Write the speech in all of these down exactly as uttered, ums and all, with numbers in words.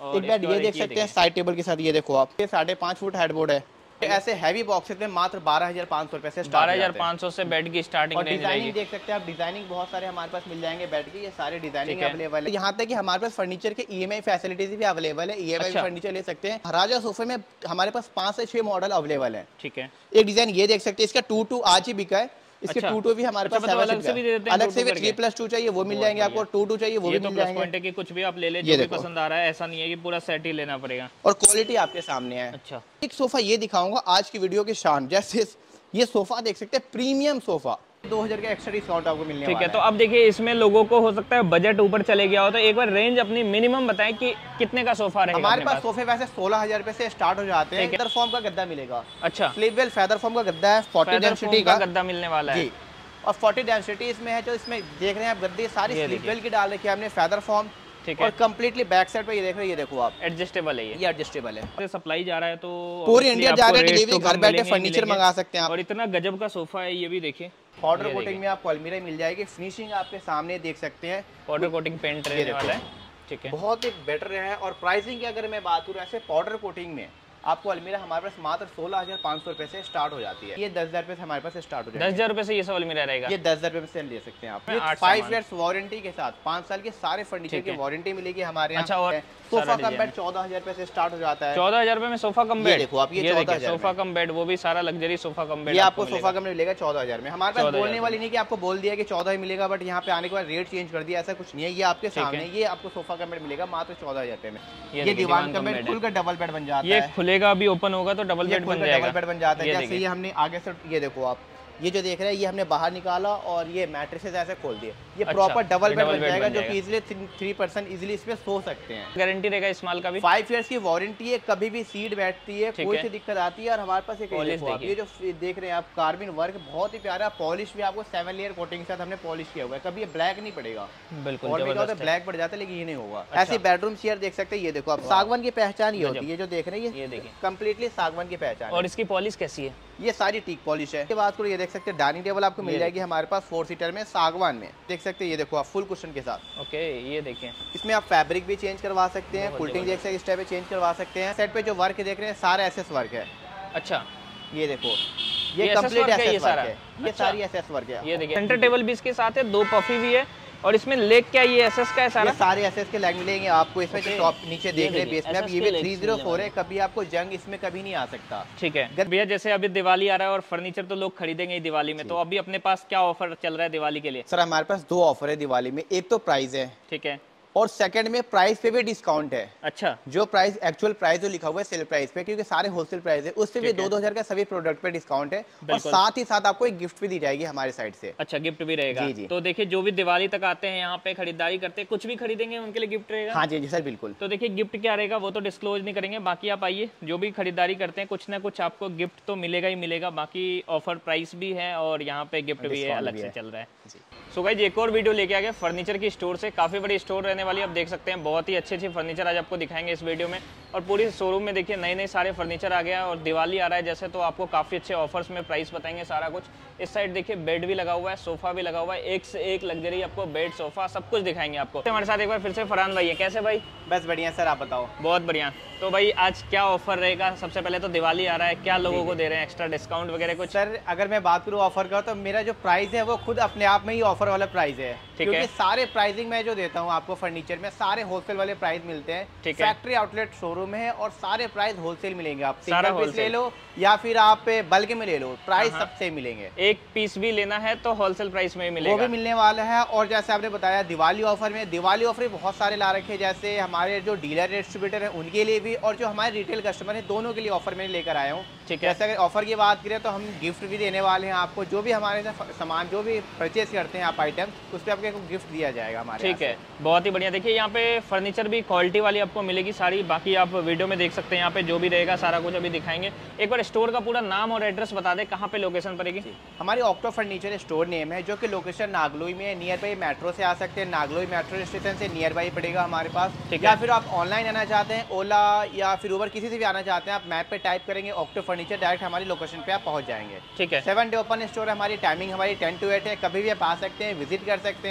एक बेड ये देख सकते हैं साइड टेबल के साथ, ये देखो आप, ये साढ़े पाँच फुट हेडबोर्ड है। ऐसे हैवी बॉक्सेस में मात्र बारह हजार पाँच सौ रुपए से बारह हजार पाँच सौ से बेड की स्टार्टिंग और डिजाइनिंग देख सकते हैं आप, डिजाइनिंग बहुत सारे हमारे पास मिल जाएंगे बेड की, ये सारे डिजाइनिंग अवेलेबल है। यहाँ तक कि हमारे पास फर्नीचर के ईएमआई फैसिलिटीज भी अवेलेबल है, ईएमआई अच्छा। फर्नीचर ले सकते हैं। राजा सोफे में हमारे पास पांच से छह मॉडल अवेलेबल है। ठीक है, एक डिजाइन ये देख सकते हैं, इसका टू टू आज ही बिका है, इसके टू टू भी हमारे पास अलग से भी दे देते हैं, अलग से भी थ्री प्लस टू चाहिए वो मिल जाएंगे आपको, टू टू चाहिए वो भी मिल जाएंगे। कि कुछ भी आप ले ले, जो भी पसंद आ रहा है, ऐसा नहीं है कि पूरा सेट ही लेना पड़ेगा। और क्वालिटी आपके सामने है। अच्छा, एक सोफा ये दिखाऊंगा आज की वीडियो की शान, जैसे ये सोफा देख सकते हैं, प्रीमियम सोफा, दो हजार का एक्स्ट्रा डिस्काउंट आपको मिलने वाला है। ठीक है, तो अब देखिए इसमें लोगों को हो सकता है बजट ऊपर चले गया हो, तो एक बार रेंज अपनी मिनिमम बताएं कि कितने का सोफा रहेगा। हमारे पास सोफे वैसे सोलह हजार रुपए से स्टार्ट हो जाते हैं। फेदर फॉर्म का गद्दा मिलेगा। अच्छा, स्लीप वेल फेदर फॉर्म का गद्दा है, फोर्टी डेंसिटी का गद्दा मिलने वाला है और फोर्टी डेंसिटी इसमें है। जो इसमें देख रहे हैं आप गद्दे सारी स्लीप वेल की डाल रखी है हमने, फेदर फॉर्म। ठीक है, और कंप्लीटली बैक साइड पे ये देख रहे हैं, ये देखो आप, एडजस्टेबल है ये ये एडजस्टेबल है। सप्लाई जा रहा है तो पूरी इंडिया जा रहा है, डिलीवरी घर बैठे फर्नीचर मंगा सकते हैं आप। और इतना गजब का सोफा है, ये भी देखिए, पाउडर कोटिंग में आपको अलमीरा मिल जाएगी। फिनिशिंग आपके सामने देख सकते हैं, पाउडर कोटिंग पेंट रहने वाला है। ठीक है, बहुत ही बेटर है। और प्राइसिंग की अगर मैं बात करूँ, ऐसे पाउडर कोटिंग में आपको अलमीरा हमारे पास मात्र सोलह हजार पाँच सौ रुपए से स्टार्ट हो जाती है। ये दस हजार रुपए से हमारे पास स्टार्ट हो जाएगा। दस हजार रुपए से ये सब अलमीरा रहेगा। ये दस हजार रुपए से ले सकते हैं आप। फाइव इयर्स वारंटी के साथ पाँच साल के सारे फर्नीचर की वारंटी मिलेगी हमारे यहाँ। अच्छा, और सोफा कम बेड चौदह हजार रुपए से स्टार्ट हो जाता है। चौदह हजार रुपए में सोफा कम बेड, देखो आप, ये चौदह हजार सोफा कम बेड, वो भी सारा लग्जरी सोफा कम बेड, ये आपको सोफा कम मिलेगा चौदह हजार में। हमारे पास बोलने वाली नहीं कि आपको बोल दिया कि चौदह मिलेगा, बट यहाँ पे आने के बाद रेट चेंज कर दिया, ऐसा कुछ नहीं है। ये आपके सामने, ये आपको सोफा कम बेड मिलेगा मात्र चौदह हजार रुपए में। ये दीवान का बेड खुलकर डबल बेड बन जाता है, ये खुलेगा अभी ओपन होगा तो डबल बेड बन जाएगा, डबल बेड बन जाता है। जैसे ये हमने आगे से, ये देखो आप, ये जो देख रहे हैं, ये हमने बाहर निकाला और ये मैट्रेसेस ऐसे खोल दिए, ये प्रॉपर डबल बेड बन जाएगा, जो कि इजीली थ्री पर्सन इजीली इसमें सो सकते हैं। गारंटी रहेगा इस माल का भी, फाइव इयर्स की वारंटी है, कभी भी सीट बैठती है, कोई सी दिक्कत आती है। और हमारे पास एक ये जो देख रहे हैं आप, कार्बिन वर्क बहुत ही प्यारा, पॉलिश भी आपको सेवन लेयर कोटिंग के साथ हमने पॉलिश किया हुआ है, कभी ये ब्लैक नहीं पड़ेगा। बिल्कुल ब्लैक पड़ जाता है, लेकिन ये नहीं होगा। ऐसी बेडरूम चेयर देख सकते हैं, ये देखो आप, सागवान की पहचान ये होती है, जो देख रहे हैं ये देखिए कम्प्लीटली सागवान की पहचान। और इसकी पॉलिश कैसी है? ये सारी टीक पॉलिश है। बात करो, ये देख सकते हैं डाइनिंग टेबल आपको मिल जाएगी हमारे पास फोर सीटर में, सागवान में, देख सकते हैं, ये देखो आप, फुल कुशन के साथ। ओके, ये देखिए, इसमें आप फैब्रिक भी चेंज करवा सकते हैं, फुलटिंग देख सकते हैं, इस टाइप पे चेंज करवा सकते हैं। सेट पे जो वर्क देख रहे हैं सारा एसएस वर्क है। अच्छा, ये देखो, ये कंप्लीट एसएस वर्क है, ये सारी एसएस वर्क है। ये देखिए, सेंटर टेबल भी इसके साथ है, दो पफी भी है, और इसमें लेग क्या ये एसएस का है सारा? ये सारे एसएस के लेग मिलेंगे आपको इसमें। जो टॉप नीचे देख रहे हैं बेस में, अब ये भी थ्री ज़ीरो फोर है, कभी आपको जंग इसमें कभी नहीं आ सकता। ठीक है भैया, जैसे अभी दिवाली आ रहा है और फर्नीचर तो लोग खरीदेंगे दिवाली में, तो अभी अपने पास क्या ऑफर चल रहा है दिवाली के लिए? सर हमारे पास दो ऑफर है दिवाली में, एक तो प्राइस है, ठीक है, और सेकंड में प्राइस पे भी डिस्काउंट है। अच्छा, जो प्राइस एक्चुअल प्राइस जो लिखा हुआ है सेल प्राइस पे, क्योंकि सारे होलसेल प्राइस है, उससे भी दो दो हजार का सभी प्रोडक्ट पे डिस्काउंट है, और साथ ही साथ आपको एक गिफ्ट भी दी जाएगी हमारे साइड से। अच्छा, गिफ्ट भी रहेगा? जी जी। तो देखिए, जो भी दिवाली तक आते हैं यहाँ पे खरीदारी करते हैं, कुछ भी खरीदेंगे उनके लिए गिफ्ट रहेगा। हाँ जी जी सर, बिल्कुल। तो देखिए गिफ्ट क्या रहेगा वो तो डिस्क्लोज नहीं करेंगे, बाकी आप आइए, जो भी खरीदारी करते हैं कुछ ना कुछ आपको गिफ्ट तो मिलेगा ही मिलेगा। बाकी ऑफर प्राइस भी है और यहाँ पे गिफ्ट भी है, अलग से चल रहा है। सो गाइस, एक और वीडियो लेके आ गए फर्नीचर की स्टोर से, काफी बड़ी स्टोर रहने वाली, आप देख सकते हैं, बहुत ही अच्छे अच्छे फर्नीचर आज आपको दिखाएंगे इस वीडियो में। और पूरी शोरूम में देखिए नए नए सारे फर्नीचर आ गया, और दिवाली आ रहा है जैसे, तो आपको काफी अच्छे ऑफर्स में प्राइस बताएंगे सारा कुछ। इस साइड देखिए बेड भी लगा हुआ है, सोफा भी लगा हुआ है, एक से एक लग्जरी आपको बेड सोफा सब कुछ दिखाएंगे आपको। हमारे साथ एक बार फिर से फरहान भाई है, कैसे भाई? बस बढ़िया सर, आप बताओ? बहुत बढ़िया। तो भाई आज क्या ऑफर रहेगा? सबसे पहले तो दिवाली आ रहा है, क्या लोगों को दे रहे हैं एक्स्ट्रा डिस्काउंट वगैरह कुछ? सर अगर मैं बात करूँ ऑफर का, तो मेरा जो प्राइस है वो खुद अपने आप में ही ऑफर वाला प्राइस है, क्योंकि सारे प्राइसिंग मैं जो देता हूँ आपको फर्नीचर में, सारे होलसेल वाले प्राइस मिलते हैं। फैक्ट्री आउटलेट शोरूम है और सारे प्राइस होलसेल मिलेंगे। आप सिंगल पीस ले लो या फिर आप बल्क में ले लो, प्राइस सबसे मिलेंगे। एक पीस भी लेना है तो होलसेल प्राइस में मिलेगा, वो भी मिलने वाला है। और जैसे आपने बताया दिवाली ऑफर में, दिवाली ऑफर बहुत सारे ला रखे हैं, जैसे हमारे जो डीलर डिस्ट्रीब्यूटर है उनके लिए भी, और जो हमारे रिटेल कस्टमर है दोनों के लिए ऑफर में लेकर आया हूँ। ठीक है, जैसे अगर ऑफर की बात करें तो हम गिफ्ट भी देने वाले हैं आपको, जो भी हमारे सामान जो भी परचेज करते हैं आप आइटम, उस पर आपको गिफ्ट दिया जाएगा हमारे। ठीक है, बहुत ही बढ़िया। देखिए यहाँ पे फर्नीचर भी क्वालिटी वाली आपको मिलेगी सारी, बाकी आप वीडियो में देख सकते हैं, यहाँ पे जो भी रहेगा सारा कुछ अभी दिखाएंगे। एक बार स्टोर का पूरा नाम और एड्रेस बता दें, कहाँ पे लोकेशन पड़ेगी? हमारी ऑक्टो फर्नीचर स्टोर नेम है, जो कि लोकेशन नागलोई में है, नियर बाई मेट्रो से आ सकते हैं, नागलोई मेट्रो स्टेशन से नियर बाई पड़ेगा हमारे पास। या फिर आप ऑनलाइन आना चाहते हैं, ओला या फिर उबर किसी से भी आना चाहते हैं, आप मैप पे टाइप करेंगे ऑक्टो फर्नीचर, डायरेक्ट हमारी लोकेशन पे आप पहुंच जाएंगे। ठीक है, सेवन डे ओपन स्टोर है, हमारी टाइमिंग हमारी टेन टू एट है, कभी भी आप आ सकते हैं, विजिट कर सकते हैं।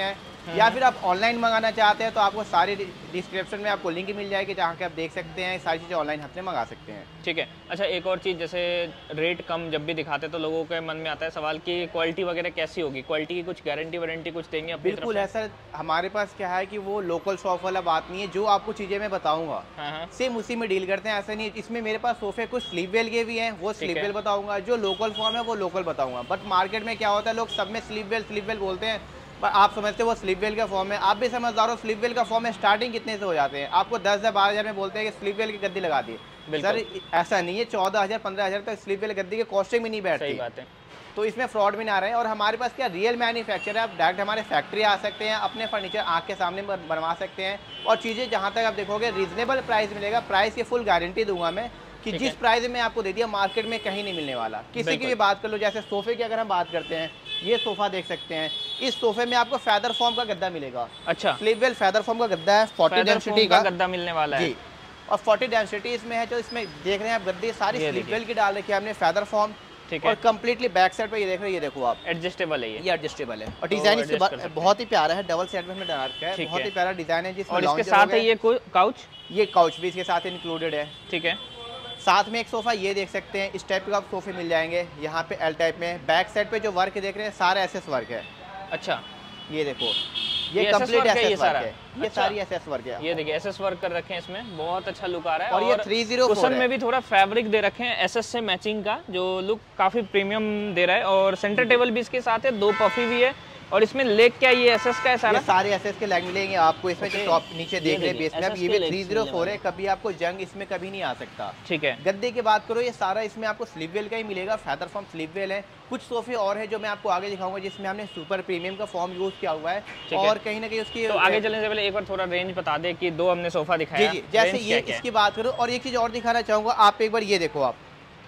या फिर आप ऑनलाइन मंगाना चाहते हैं तो आपको सारी डिस्क्रिप्शन में आपको लिंक मिल जाएगी जहाँ के आप देख सकते हैं सारी चीज़ें ऑनलाइन हाथ में मंगा सकते हैं। ठीक है। अच्छा, एक और चीज़, जैसे रेट कम जब भी दिखाते हैं तो लोगों के मन में आता है सवाल कि क्वालिटी वगैरह कैसी होगी, क्वालिटी की कुछ गारंटी वारंटी कुछ देंगे अपनी तरफ से? बिल्कुल है सर, हमारे पास क्या है कि वो लोकल शॉप वाला बात नहीं है, जो आपको चीज़ें मैं बताऊंगा सेम उसी में डील करते हैं, ऐसा नहीं है। इसमें मेरे पास सोफे कुछ स्लीप वेल के भी हैं, वो स्लीप वेल बताऊंगा, जो लोकल फॉर्म है वो लोकल बताऊंगा। बट मार्केट में क्या होता है, लोग सब में स्लीप वेल स्लीप वेल बोलते हैं, पर आप समझते हो वो स्लीप वेल का फॉर्म है। आप भी समझदार हो, स्लीप वेल का फॉर्म है, स्टार्टिंग कितने से हो जाते हैं, आपको दस हज़ार बारह हज़ार में बोलते हैं कि स्लीप वेल की गद्दी लगा दी। सर ऐसा नहीं है, चौदह हज़ार पंद्रह हज़ार तक स्लीप वेल गद्दी की कॉस्टिंग भी नहीं बैठती। सही बात है। तो इसमें फ्रॉड भी ना रहे हैं। और हमारे पास क्या रियल मैन्युफैक्चर है, आप डायरेक्ट हमारे फैक्ट्री आ सकते हैं, अपने फर्नीचर आँख के सामने बनवा सकते हैं, और चीज़ें जहाँ तक आप देखोगे रीजनेबल प्राइस मिलेगा। प्राइस की फुल गारंटी दूंगा मैं कि जिस प्राइस में आपको दे दिया मार्केट में कहीं नहीं मिलने वाला। किसी की भी बात कर लो, जैसे सोफे की अगर हम बात करते हैं, ये सोफा देख सकते हैं, इस सोफे में आपको फैदर फॉर्म का गद्दा मिलेगा। अच्छा, स्लीप वेल फैदर फॉर्म का गद्दा है, फोर्टी डेंसिटी का गद्दा मिलने वाला है जी, और फोर्टी डेंसिटी इसमें है। जो इसमें देख रहे हैं आप गद्दे सारी स्लीप वेल की डाल रखी है हमने, फैदर फॉर्म। ठीक है। और कंप्लीटली बैक साइड पे ये देख रहे हैं, ये देखो आप एडजस्टेबल है, ये ये एडजस्टेबल है, और डिजाइन इसके बहुत ही प्यारा है, डबल सेट में हमने डाल रखा है, बहुत ही प्यारा डिजाइन है। जिसमें और इसके साथ है ये काउच, ये काउच भी इसके साथ इंक्लूडेड है। ठीक है। साथ में एक सोफा ये देख सकते हैं, इस टाइप के आप सोफे मिल जाएंगे यहाँ पे एल टाइप में। बैक साइड पे जो वर्क देख रहे हैं सारा एसएस वर्क है। अच्छा, ये देखो, ये कंप्लीट एसएस वर्क है, ये सारी एसएस वर्क है। ये देखिए एसएस वर्क कर रखे हैं, इसमें बहुत अच्छा लुक आ रहा है। और ये थ्री ज़ीरो फोर कुशन में भी थोड़ा फैब्रिक दे रखे हैं एसएस से मैचिंग का, जो लुक काफी प्रीमियम दे रहा है। और सेंटर टेबल भी इसके साथ है, दो पफी भी है। और इसमें लेग क्या ये एसएस का है सारा? ये सारे एसएस के लेग मिलेंगे आपको इसमें, जो टॉप नीचे देख रहे हैं बेस में। अब ये भी थ्री ज़ीरो फोर है, कभी आपको जंग इसमें कभी नहीं आ सकता। ठीक है। गद्दे की बात करो, ये सारा इसमें आपको स्लीप वेल का ही मिलेगा, फैदर फॉर्म स्लीप वेल है। कुछ सोफे और है जो मैं आपको आगे दिखाऊंगा, जिसमें हमने सुपर प्रीमियम का फॉर्म यूज किया हुआ है। और कहीं ना कहीं उसकी तो आगे चलने से पहले एक बार थोड़ा रेंज बता दे कि दो हमने सोफा दिखाया। जी जी, जैसे ये इसकी बात करो। और एक चीज और दिखाना चाहूंगा, आप एक बार ये देखो, आप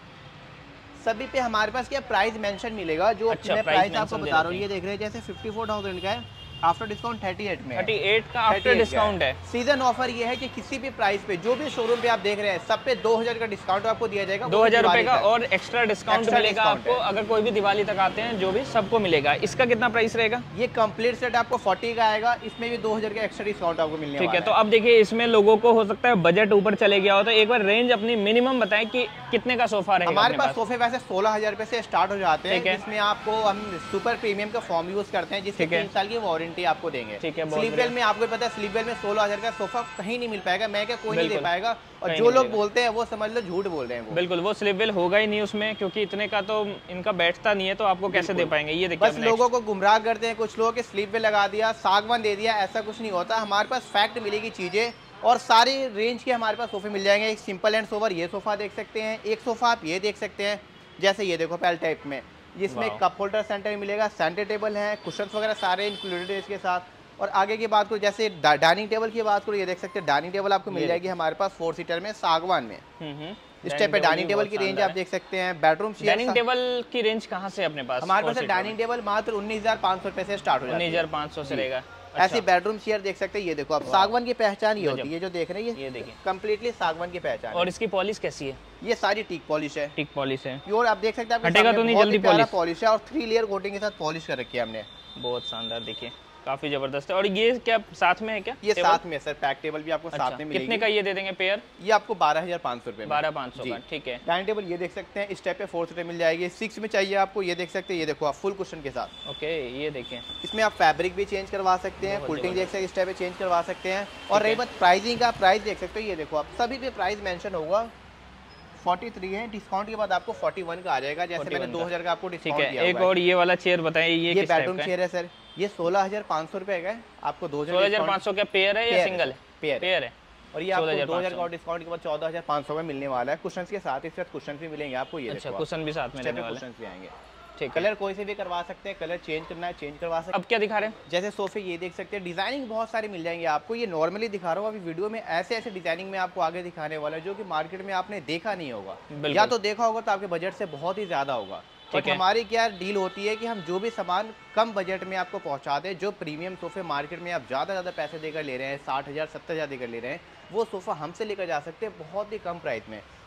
सभी पे हमारे पास क्या प्राइस मेंशन मिलेगा, जो अच्छा, मैं प्राइस आपको बता रहा हूँ। ये देख रहे हैं जैसे फिफ्टी फोर थाउजेंड का है, आफ्टर डिस्काउंट थर्टी एट में, थर्टी एट का आफ्टर डिस्काउंट है। सीजन ऑफर ये है कि किसी भी प्राइस पे, जो भी शोरूम पे आप देख रहे हैं, सब पे दो हजार का डिस्काउंट आपको दिया जाएगा, दो हजार रुपए का। और एक्स्ट्रा डिस्काउंट मिलेगा आपको, अगर कोई भी दिवाली तक आते हैं, जो भी सबको मिलेगा। इसका कितना प्राइस रहेगा? ये कंप्लीट सेट आपको फोर्टी का आएगा, इसमें भी दो हजार का एक्स्ट्रा डिस्काउंट आपको मिलने वाला है। ठीक है। तो अब देखिए, इसमें लोगों को हो सकता है बजट ऊपर चले गया हो, तो एक बार रेंज अपनी मिनिमम बताएं कि कितने का सोफा रहेगा। हमारे पास सोफे वैसे सोलह हजार रुपए से स्टार्ट हो जाते हैं, जिसमें आपको हम सुपर प्रीमियम का फॉर्म यूज करते हैं, जिसके तीन साल की वारंटी आपको देंगे। स्लीप वेल में आपको पता है, स्लीप वेल में सोलह हजार का सोफा कहीं नहीं मिल पाएगा, मैं क्या कोई नहीं दे पाएगा। और जो लोग बोलते हैं वो समझ लो झूठ बोल रहे हैं। वो बिल्कुल, वो स्लीप वेल होगा ही नहीं उसमें, क्योंकि इतने का तो इनका बैठता नहीं है, तो आपको कैसे दे पाएंगे। ये देखिए, बस लोगों को गुमराह करते हैं कुछ लोग, स्लीप वेल लगा दिया, सागवान दे दिया, ऐसा कुछ नहीं होता। हमारे पास फैक्ट मिलेगी चीजें, और सारी रेंज के हमारे पास सोफे मिल जाएंगे। एक सिंपल एंड सोवर ये सोफा देख सकते हैं, एक सोफा आप ये देख सकते हैं, जैसे ये देखो पैल टाइप में, जिसमें कप होल्डर सेंटर मिलेगा, सेंटर टेबल है, कुशन वगैरह सारे इंक्लूडेड है इसके साथ। और आगे की बात करो, जैसे डाइनिंग टेबल की बात करो, ये देख सकते हैं डाइनिंग टेबल आपको मिल जाएगी हमारे पास फोर सीटर में, सागवान में। इस टाइप पे डाइनिंग टेबल की रेंज आप देख सकते हैं। बेडरूम चेयर, डाइनिंग टेबल की रेंज कहाँ से अपने पास? हमारे पास डाइनिंग टेबल मात्र उन्नीस हजार पाँच सौ रुपए से स्टार्ट हो जाता है, उन्नीस हजार पाँच सौ से रहेगा। ऐसी बेडरूम चेयर देख सकते हैं, ये देखो आप, सागवान की पहचान ये होती है, जो देख रहे हैं ये देखिए कंप्लीटली सागवान की पहचान। और इसकी पॉलिश कैसी है? ये सारी टीक पॉलिश है, टीक पॉलिश है प्योर, आप देख सकते हैं, हटेगा तो नहीं जल्दी। पॉलिश पॉलिश है, और थ्री लेयर कोटिंग के साथ पॉलिश कर रखी है हमने, बहुत शानदार, देखिए काफी जबरदस्त है। और ये क्या साथ में है क्या? ये साथ में सर, पैक टेबल भी आपको साथ में मिलेगी। कितने का ये दे देंगे पेयर? ये आपको बारह हजार पाँच सौ रुपए, बारह पाँच सौ का। ठीक है। डाइनिंग टेबल ये देख सकते हैं, इस टाइप पे फोर सीटर मिल जाएगी। सिक्स में चाहिए आपको, ये देख सकते हैं, ये देखो आप फुल कुशन के साथ। ओके, ये देखें, इसमें आप फैब्रिक भी चेंज करवा सकते हैं, फुलटिंग देख सकते हैं, इस टाइप पे चेंज करवा सकते हैं। और रही बात प्राइसिंग का, प्राइस देख सकते हो, ये देखो आप, सभी पे प्राइस मेंशन होगा, तैंतालीस है, डिस्काउंट के बाद आपको इकतालीस का आ जाएगा, जैसे मैंने दो हजार का आपको डिस्काउंट दिया है। एक और ये वाला चेयर बताइए, ये ये बेडरूम चेयर है सर, ये सोलह हजार पाँच सौ रुपए का है, आपको दो हजार सोलह हजार पाँच सौ का पेयर है या सिंगल है? पेयर पेयर है। और ये आपको दो हजार का डिस्काउंट के बाद चौदह हजार पाँच सौ में मिलने वाला है। कुशन के साथ, इसके साथ कुशन भी मिलेंगे आपको। ये अच्छा, कुशन भी साथ में लेने वाले हैं, कुशन भी आएंगे। ठीक, कलर कोई से भी करवा सकते हैं, कलर चेंज करना है चेंज करवा सकते हैं। अब क्या दिखा रहे हैं? जैसे सोफे ये देख सकते हैं, डिजाइनिंग बहुत सारे मिल जाएंगे आपको। ये नॉर्मली दिखा रहा हूँ, अभी वीडियो में ऐसे ऐसे डिजाइनिंग में आपको आगे दिखाने वाला है, जो कि मार्केट में आपने देखा नहीं होगा, या तो देखा होगा तो आपके बजट से बहुत ही ज्यादा होगा। बट हमारी क्या डील होती है कि हम जो भी सामान कम बजट में आपको पहुंचा दें, जो प्रीमियम सोफे मार्केट में आप ज़्यादा ज़्यादा पैसे देकर ले रहे हैं, साठ हज़ार सत्तर हज़ार देकर ले रहे हैं, वो सोफ़ा हमसे लेकर जा सकते हैं बहुत ही कम प्राइस में।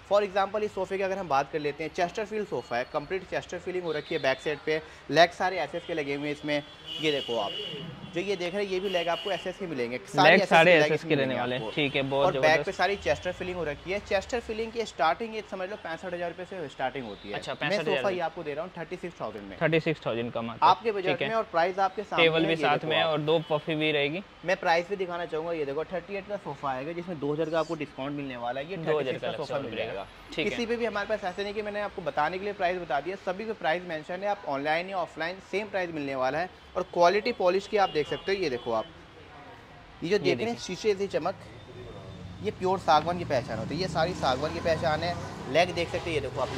फॉर एग्जांपल इस सोफे की अगर हम बात कर लेते हैं, चेस्टर फील्ड सोफा है, कंप्लीट चेस्टर फीलिंग हो रखी है बैक साइड पे, लेग सारे एसएस के लगे हुए हैं इसमें। ये देखो आप जो ये देख रहे हैं ये भी लेग आपको एसएस के मिलेंगे, सारे सारे एसएस के रहने वाले, ठीक है बहुत और बैक पे सारी चेस्टर फीलिंग हो रखी है। चेस्टर फीलिंग की स्टार्टिंग ये समझ लो पैंसठ हजार रुपए से स्टार्टिंग होती है। अच्छा, मैं सोफा ये आपको दे रहा हूँ थर्टी सिक्स थाउजेंड में, थर्टी सिक्स थाउजेंड का आपके बजट में, और प्राइस आपके सामने, टेबल भी साथ में और दो पफी भी रहेगी। मैं प्राइस भी दिखाना चाहूंगा, ये देखो थर्टी एट का सोफा आएगा जिसमें दो हजार का आपको डिस्काउंट मिलने वाला है। ये दो हजार का सोफा मिल जाएगा। किसी पे भी हमारे पास ऐसे नहीं कि मैंने आपको बताने के लिए प्राइस बता दिया, सभी पे प्राइस मेंशन है, आप ऑनलाइन या ऑफलाइन सेम प्राइस मिलने वाला है। और क्वालिटी पॉलिश की आप देख सकते हो, ये देखो आप ये जो देख रहे हैं शीशे से चमक, ये प्योर सागवान की पहचान होती है, ये सारी सागवान की पहचान है। लेग देख सकते हैं, ये देखो आप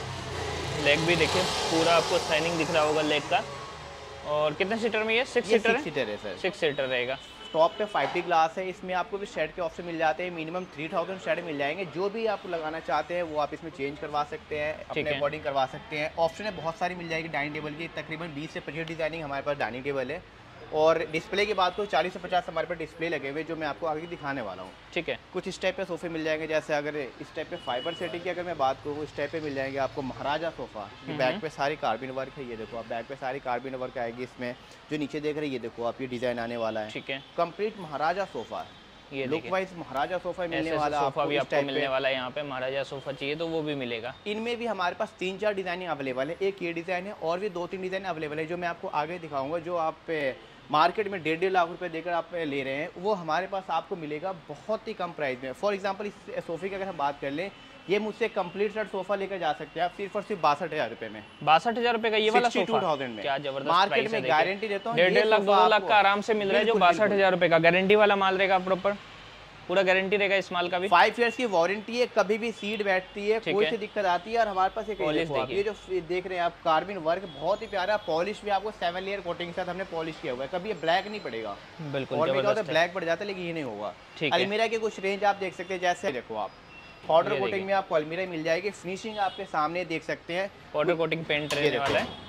लेग लेग भी देखिए पूरा आपको शाइनिंग दिख रहा होगा लेग का। और कितने सीटर में ये सिक्स सीटर है? सीटर है सर, सिक्स सीटर रहेगा। टॉप पे फाइव डी ग्लास है, इसमें आपको भी शेड के ऑप्शन मिल जाते हैं, मिनिमम थ्री थाउजेंड शेड मिल जाएंगे। जो भी आप लगाना चाहते हैं वो आप इसमें चेंज करवा सकते हैं, अपने अकॉर्डिंग करवा सकते हैं। ऑप्शन बहुत सारी मिल जाएगी डाइनिंग टेबल की, तकरीबन बीस से पच्चीस डिजाइनिंग हमारे पास डाइनिंग टेबल है। और डिस्प्ले की बात करूँ चालीस से पचास हमारे पास डिस्प्ले लगे हुए जो मैं आपको आगे दिखाने वाला हूँ। ठीक है, कुछ इस टाइप पे सोफे मिल जाएंगे, जैसे अगर इस टाइप पे फाइबर सेटिंग की अगर मैं बात करूँ इस टाइप पे मिल जाएंगे आपको महाराजा सोफा। बैक पे सारी कार्बिन वर्क है, ये देखो आप बैक पे सारी कार्बिन वर्क आएगी इसमें। जो नीचे देख रहे हैं ये देखो आप ये डिजाइन आने वाला है। ठीक है, कंप्लीट महाराजा सोफा, ये लुक वाइज महाराजा सोफा मिलने वाला सोफा भी आपको मिलने वाला है। यहाँ पे महाराजा सोफा चाहिए तो वो भी मिलेगा। इनमें भी हमारे पास तीन चार डिजाइन अवेलेबल है, एक ये डिजाइन है और भी दो तीन डिजाइन अवेलेबल है जो मैं आपको आगे दिखाऊंगा। जो आप मार्केट में डेढ़ डेढ़ लाख रुपए देकर आप ले रहे हैं वो हमारे पास आपको मिलेगा बहुत ही कम प्राइस में। फॉर एग्जांपल इस सोफे की अगर हम बात कर लें, ये मुझसे कंप्लीट सेट सोफा लेकर जा सकते हैं आप सिर्फ और सिर्फ बासठ हजार रुपए में। बासठ हजार रुपए का ये वाला सोफा थाउजेंड में, क्या जबरदस्त मार्केट में गारंटी देता हूँ डेढ़ डेढ़ लाख दो लाख का आराम से मिल रहा है। जो बासठ हजार रुपए का गारंटी वाला माल रहेगा, प्रॉपर पूरा गारंटी रहेगा इस माल का भी। फाइव इयर्स की वारंटी है, कभी भी सीट बैठती है, कोई सी दिक्कत आती है। और हमारे पास एक ये जो देख रहे हैं आप कार्बिन वर्क बहुत ही प्यारा, पॉलिश भी आपको सेवन लेयर कोटिंग के साथ हमने पॉलिश किया हुआ है, कभी ये ब्लैक नहीं पड़ेगा। बिल्कुल, और भी ब्लैक पड़ जाता है लेकिन ये नहीं होगा। अलमीरा के कुछ रेंज आप देख सकते हैं, जैसे देखो आप पाउडर कोटिंग में आपको अलमीरा मिल जाएगी। फिनिशिंग आपके सामने देख सकते हैं, पाउडर कोटिंग पेंट रहने वाला है।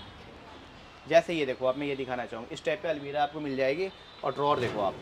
जैसे ये देखो आप, मैं ये दिखाना चाहूँगा, इस टाइप पे अलमीरा आपको मिल जाएगी। और ड्रॉर देखो आप,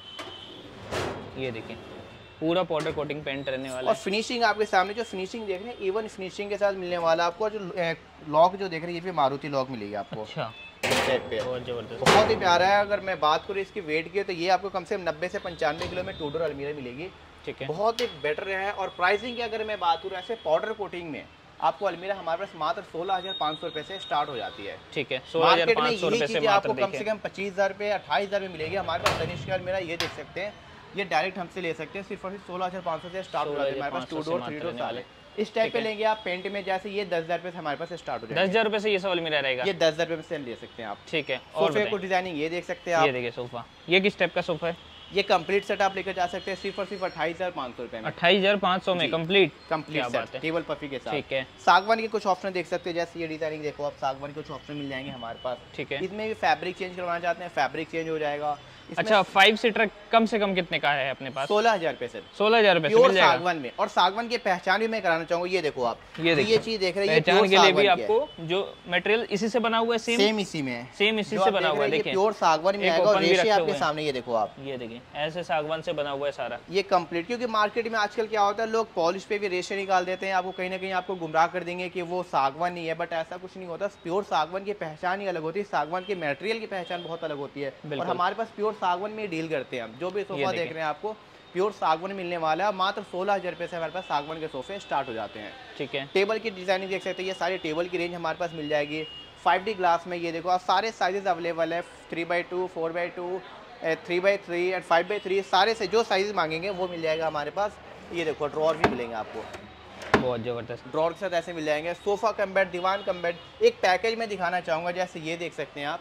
ये देखिए पूरा पाउडर कोटिंग पेंट रहने वाला और है। फिनिशिंग आपके सामने, जो फिनिशिंग देख रहे हैं इवन फिनिशिंग के साथ मिलने वाला आपको। जो लॉक जो देख रहे हैं ये भी मारुति लॉक मिलेगी आपको। अच्छा, बहुत जबरदस्त, बहुत ही प्यारा है। अगर मैं बात करूँ इसकी वेट की तो ये आपको कम से कम नब्बे से पंचानवे किलो में टू डोर अलमीरा मिलेगी। ठीक है, बहुत ही बेटर है। और प्राइसिंग की अगर मैं बात करूँ ऐसे पाउडर कोटिंग में आपको अलमीरा हमारे पास मात्र सोलह हजार पाँच सौ रुपए से स्टार्ट हो जाती है। ठीक है, मार्केट में यही चीजें आपको कम से कम पच्चीस हजार रुपए अट्ठाईस हजार में मिलेगी। हमारे पास तनिष्क की अलमीरा ये देख सकते हैं, ये डायरेक्ट हमसे ले सकते हैं, सिर्फ और सिर्फ सोलह हजार पाँच सौ से स्टार्ट हो जाती है। हमारे पास टू डोर थ्री डोर साले इस टाइप पे लेंगे आप पेंट में, जैसे ये दस हजार रुपए से हमारे पास स्टार्ट हो जाएगा। दस हजार रुपए से ये सब अलमीरा रहेगा, ये दस हजार रुपए से ले सकते हैं आप। ठीक है, और सोफे को डिजाइनिंग ये देख सकते हैं आप, ये देखिए सोफा, ये किस टाइप का सोफा है? ये कंप्लीट सेट आप लेकर जा सकते हैं सिर्फ और सिर्फ अट्ठाईस हजार पाँच सौ रुपए में। अट्ठाईस हजार पाँच सौ में complete complete set table puffy के साथ। ठीक है, सागवान के कुछ ऑप्शन देख सकते हैं, जैसे ये डिजाइनिंग देखो आप, सागवान के कुछ ऑप्शन मिल जाएंगे हमारे पास। ठीक है, इसमें भी फैब्रिक चेंज करवाना चाहते हैं फैब्रिक चेंज हो जाएगा। अच्छा, फाइव सीटर कम से कम कितने का है अपने पास? सोलह हजार रुपए सर, सोलह हजार रुपए प्योर सागवान में। और सागवान की पहचान भी मैं कराना चाहूंगा, ये देखो आप, ये तो ये चीज देख रहे हैं, पहचान के लिए भी आपको जो मटेरियल इसी से बना हुआ है, सेम सेम इसी में सेम इसी से बना हुआ है। देखिए प्योर सागवान में आएगा, और रेशे आपके सामने ये देखो आप, ये देखिए ऐसे सागवान से बना हुआ है सारा ये कंप्लीट। क्योंकि मार्केट में आजकल क्या होता है, लोग पॉलिश पे भी रेशे निकाल देते हैं, आपको कहीं ना कहीं आपको गुमराह कर देंगे कि वो सागवान नहीं है, बट ऐसा कुछ नहीं होता। प्योर सागवान की पहचान ही अलग होती है, सागवान के मटेरियल की पहचान बहुत अलग होती है। और हमारे पास प्योर सागवान में डील करते हैं हम। जो भी सोफा देख रहे हैं आपको प्योर सागवान मिलने वाला है, मात्र सोलह हजार रुपए से हमारे पास सागवान के सोफे स्टार्ट हो जाते हैं। ठीक है, टेबल की डिजाइनिंग देख सकते हैं, ये सारी टेबल की रेंज हमारे पास मिल जाएगी। फाइव डी ग्लास में ये देखो आप, सारे साइजेस अवेलेबल है, three by two four by two three by three and five by three, सारे से जो साइज मांगेंगे वो मिल जाएगा हमारे पास। ये देखो ड्रॉर भी मिलेंगे आपको, बहुत जबरदस्त ड्रॉर के साथ ऐसे मिल जाएंगे। Sofa cum bed, diwan cum bed, एक पैकेज में दिखाना चाहूँगा, जैसे ये देख सकते हैं आप,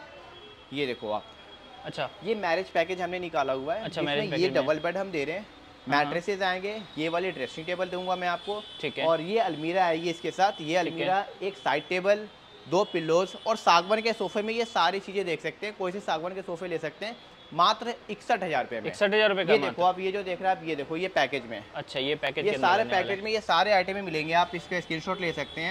ये देखो आप। अच्छा, ये मैरिज पैकेज हमने निकाला हुआ है। अच्छा, ये डबल बेड हम दे रहे हैं, मैट्रेसेस आएंगे, ये वाली ड्रेसिंग टेबल दूंगा मैं आपको। ठीक है, और ये अलमीरा आएगी इसके साथ, ये अलमीरा, एक साइड टेबल, दो पिल्लोज। और सागवान के सोफे में ये सारी चीजें देख सकते हैं, कोई से सागवान के सोफे ले सकते हैं मात्र इकसठ हजार रुपए में। इकसठ हजार रुपए का ये देखो आप, ये जो देख रहे हैं आप, ये देखो ये पैकेज में। अच्छा, ये पैकेज, ये सारे पैकेज में ये सारे आइटम मिलेंगे, आप इसका स्क्रीनशॉट ले सकते हैं।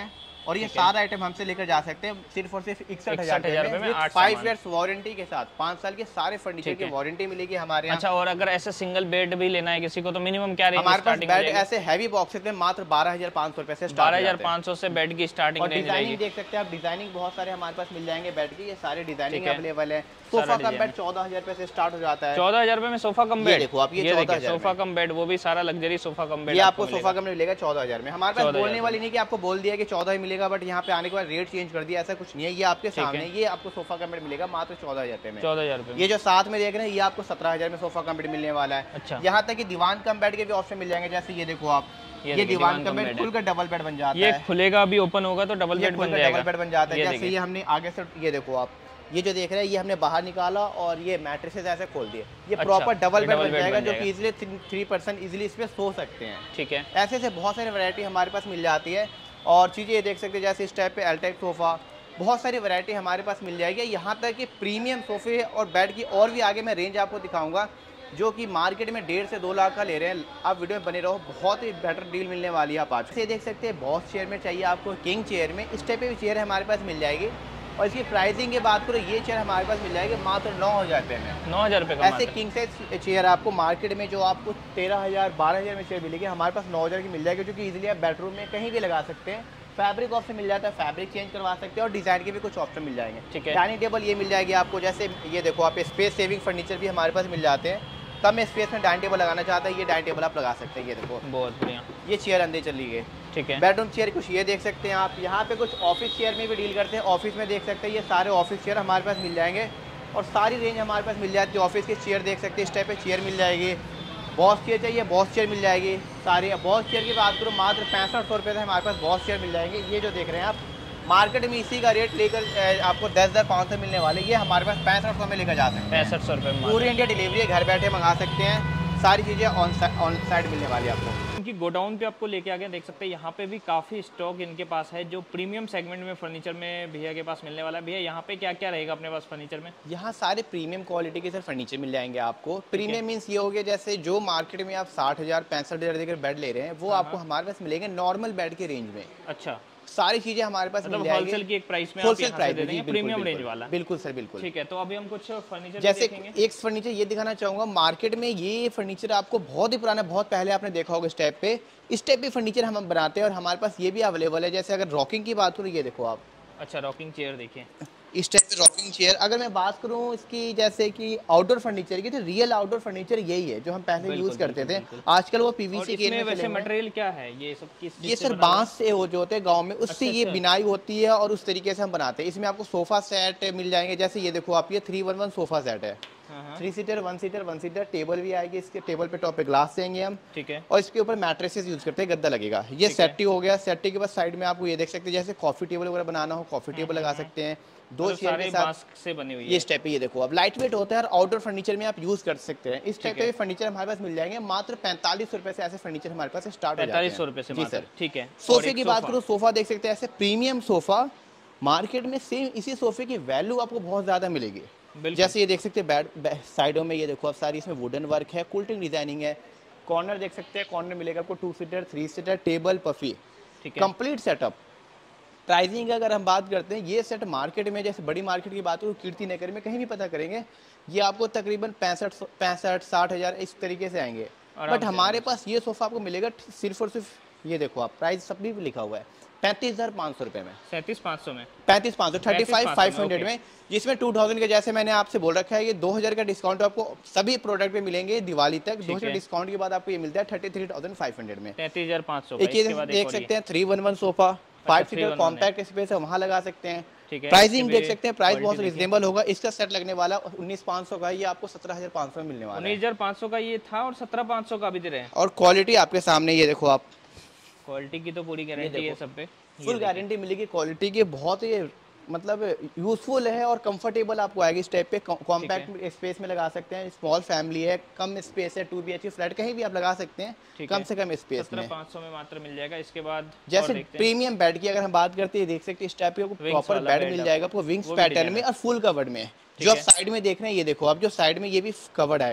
और ये सारा आइटम हमसे लेकर जा सकते हैं सिर्फ और सिर्फ इकसठ हजार में फाइव ईयर्स वारंटी के साथ। पाँच साल के सारे फर्नीचर की वारंटी मिलेगी हमारे यहाँ। अच्छा, और अगर ऐसे सिंगल बेड भी लेना है किसी को तो मिनिमम क्या रेंज? हमारे पास बेड ऐसे हैवी बॉक्सेस में मात्र बारह हजार पाँच सौ रुपए से बारह हजार पाँच सौ से बेड की स्टार्टिंग रेंज। डिजाइनिंग देख सकते हैं आप, डिजाइनिंग बहुत सारे हमारे पास मिल जाएंगे बेड की, ये सारे डिजाइनिंग अवेलेबल है। सोफा कम बेड चौदह हजार रुपए से स्टार्ट हो जाता है। चौदह हजार रुपए में सोफा कम बेड, देखो आप, ये चौदह सोफा कम बेड, वो भी सारा लग्जरी सोफा कम बेड, ये आपको सोफा कम मिलेगा चौदह हजार में। हमारे पास बोलने वाली नहीं कि आपको बोल दिया कि चौदह मिलेगा बट यहाँ पे आने के बाद रेट चेंज कर दिया, ऐसा कुछ नहीं है। ये आपके सामने, ये आपको सोफा कम बेड मिलेगा मात्र चौदह हजार रुपए में। चौदह हजार रुपए। ये जो साथ में देख रहे हैं ये आपको सत्रह हजार में सोफा कम बेड मिलने वाला है। अच्छा, यहाँ तक कि दीवान कम बेड के भी ऑप्शन मिल जाएंगे। जैसे ये देखो आप, ये दीवान कम बेड खुलकर डबल बेड बन जाता है। ये खुलेगा भी, ओपन होगा तो डबल बेड बन जाएगा, डबल बेड बन जाता है। जैसे ये हमने आगे से, ये देखो आप, ये जो देख रहे हैं ये हमने बाहर निकाला और ये मैट्रेसेस ऐसे खोल दिए, ये प्रॉपर डबल बेड बन जाएगा जो कि इजीली थ्री पर्सन इजीली इसमें सो सकते हैं। ठीक है, ऐसे से बहुत सारी वैरायटी हमारे पास मिल जाती है। और चीज़ें ये देख सकते हैं जैसे इस टाइप पे एल टाइप सोफ़ा, बहुत सारी वैरायटी हमारे पास मिल जाएगी। यहाँ तक कि प्रीमियम सोफ़े और बेड की और भी आगे मैं रेंज आपको दिखाऊंगा जो कि मार्केट में डेढ़ से दो लाख का ले रहे हैं। आप वीडियो में बने रहो, बहुत ही बेटर डील मिलने वाली है। आप आज से देख सकते हैं बॉस चेयर में चाहिए आपको, किंग चेयर में इस टाइप की चेयर हमारे पास मिल जाएगी। और इसकी प्राइसिंग की बात करो, ये चेयर हमारे पास मिल जाएगी मात्र नौ हज़ार रुपये में। नौ हज़ार रुपये ऐसे किंग साइज चेयर आपको मार्केट में जो आपको तेरह हज़ार बारह हज़ार में चेयर मिलेगी, हमारे पास नौ हज़ार की मिल जाएगी, जो कि इजीली आप बेडरूम में कहीं भी लगा सकते हैं। फैब्रिक ऑप्शन मिल जाता है, फैब्रिक चेंज करवा सकते हैं और डिज़ाइन के भी कुछ ऑप्शन मिल जाएंगे। ठीक है, डाइनिंग टेबल ये मिल जाएगी आपको। जैसे ये देखो आप, स्पेस सेविंग फर्नीचर भी हमारे पास मिल जाते हैं। कम स्पेस में डाइनिंग टेबल लगाना चाहता है, ये डाइनिंग टेबल आप लगा सकते हैं। ये देखो बहुत बढ़िया, ये चेयर अंदर चली गई। ठीक है, बेडरूम चेयर कुछ ये देख सकते हैं आप। यहाँ पे कुछ ऑफिस चेयर में भी डील करते हैं, ऑफिस में देख सकते हैं ये सारे ऑफिस चेयर हमारे पास मिल जाएंगे और सारी रेंज हमारे पास मिल जाती है। ऑफिस की चेयर देख सकते हैं, इस टाइप पे चेयर मिल जाएगी। बॉस चेयर चाहिए, बॉस चेयर मिल जाएगी सारी। बॉस चेयर की बात करूँ मात्र पैंसठ सौ रुपये से हमारे पास बॉस चेयर मिल जाएंगे। ये जो देख रहे हैं आप, मार्केट में इसी का रेट लेकर आपको दस हज़ार पाँच सौ मिलने वाले, ये हमारे पास पैंसठ सौ में लेकर जा सकते हैं। पैंसठ सौ रुपये में पूरी इंडिया डिलीवरी है, घर बैठे मंगा सकते हैं। सारी चीज़ें ऑन ऑन साइड मिलने वाली है आपको। इनकी गोडाउन पे आपको लेके आ गए, देख सकते हैं यहाँ पे भी काफ़ी स्टॉक इनके पास है जो प्रीमियम सेगमेंट में फर्नीचर में भैया के पास मिलने वाला है। भैया यहाँ पे क्या क्या रहेगा अपने पास फर्नीचर में? यहाँ सारे प्रीमियम क्वालिटी के सर फर्नीचर मिल जाएंगे आपको। प्रीमियम मीन्स ये हो गया जैसे जो मार्केट में आप साठ हज़ार पैंसठ हज़ार देकर बेड ले रहे हैं, वो आपको हमारे पास मिलेंगे नॉर्मल बेड के रेंज में। अच्छा, सारी चीजें हमारे पास मिल जाएगी होलसेल की एक प्राइस में, होलसेल प्राइस दे देंगे, प्रीमियम रेंज वाला। बिल्कुल सर, बिल्कुल। ठीक है, तो अभी हम कुछ फर्नीचर जैसे एक फर्नीचर ये दिखाना चाहूंगा। मार्केट में ये फर्नीचर आपको बहुत ही पुराना, बहुत पहले आपने देखा होगा इस टाइप पे। इस टाइप के फर्नीचर हम बनाते हैं और हमारे पास ये भी अवेलेबल है। जैसे अगर रॉकिंग की बात करूँ, ये देखो आप। अच्छा, रॉकिंग चेयर देखिए, इस टाइप से रॉकिंग चेयर। अगर मैं बात करूं इसकी जैसे कि आउटडोर फर्नीचर की, तो रियल आउटडोर फर्नीचर यही है जो हम पहले यूज करते थे। आजकल वो पीवीसी के वैसे मटेरियल क्या है ये सब? किस ये सर बांस से हो जो होते हैं गांव में, उससे ये बिनाई होती है और उस तरीके से हम बनाते हैं। इसमें आपको सोफा सेट मिल जाएंगे। जैसे ये देखो आप, ये three one one sofa set है, three seater one seater one seater table भी आएगी। इसके टेबल पे टॉप पे ग्लास देंगे हम। ठीक है, और इसके ऊपर मैट्रेसेस यूज करते हैं, गद्दा लगेगा। ये सेट्टी हो गया। सेट्टी के बाद साइड में आपको ये देख सकते हैं जैसे कॉफी टेबल वगैरह बनाना हो, कॉफी टेबल लगा सकते हैं। दो चेयर के साथ से बनी हुई है। ये स्टेप पे ये देखो अब लाइट वेट होता है और आउटडोर फर्नीचर में आप यूज कर सकते हैं। इस टाइप के फर्नीचर हमारे पास मिल जाएंगे मात्र पैंतालीस सौ रुपए से। ऐसे फर्नीचर हमारे पास स्टार्ट हो जाते हैं पैंतालीस सौ रुपए से। जी सर, ठीक है। सोफे की बात करूँ, सोफा देख सकते हैं, ऐसे प्रीमियम सोफा मार्केट में सेम इसी सोफे की वैल्यू आपको बहुत ज्यादा मिलेगी। जैसे ये देख सकते हैं बेड साइडों में, ये देखो आप सारी इसमें वुडन वर्क है, कुल्टिंग डिजाइनिंग है। कॉर्नर देख सकते हैं, कॉर्नर मिलेगा आपको two seater three seater table puffy, complete setup. Pricing अगर हम बात करते हैं, ये सेट मार्केट में जैसे बड़ी मार्केट की बात करूँ, कीर्ति नगर में कहीं भी पता करेंगे, ये आपको तकरीबन पैंसठ पैंसठ साठ हज़ार इस तरीके से आएंगे। बट हमारे पास ये सोफा आपको मिलेगा सिर्फ और सिर्फ, ये देखो आप प्राइस सब भी लिखा हुआ है, पैंतीस हजार पाँच सौ रुपए में। सैंतीस पाँच सौ में, पैंतीस पाँच सौ थर्टी फाइव फाइव हंड्रेड में, जिसमें टू थाउजेंड के जैसे मैंने आपसे बोल रखा है, ये दो हजार का डिस्काउंट आपको सभी प्रोडक्ट पे मिलेंगे दिवाली तक। दो हजार डिस्काउंट के बाद आपको ये मिलता है thirty three thousand five hundred में, तैंतीस हजार पाँच सौ। एक ये देख सकते हैं three one one sofa, five seater compact space है, वहाँ लगा सकते हैं। प्राइसिंग देख सकते हैं, प्राइस बहुत रिजनेबल होगा। इसका सेट लगने वाला उन्नीस पाँच सौ का, ये आपको सत्रह हजार पाँच सौ में मिलने वाला है। उन्नीस हजार पाँच सौ का ये था और सत्रह पाँच सौ का भी दे रहे हैं। और क्वालिटी आपके सामने, ये देखो आप, क्वालिटी की तो पूरी गारंटी है सब पे, फुल गारंटी मिलेगी क्वालिटी की। बहुत ही मतलब यूजफुल है और कंफर्टेबल आपको आएगी इस टाइप पे। कॉम्पैक्ट स्पेस में लगा सकते हैं, स्मॉल फैमिली है, कम स्पेस है, two B H K flat कहीं भी आप लगा सकते हैं कम से कम स्पेस में। पाँच सौ में मात्र मिल जाएगा। इसके बाद जैसे प्रीमियम बेड की अगर हम बात करते हैं, देख सकते हैं इस टाइप के प्रॉपर बेड मिल जाएगा आपको विंग्स पैटर्न में और फुल कवर्ड में। जो आप साइड में देख रहे हैं, ये देखो आप, जो साइड में ये भी कवर्ड आएगा,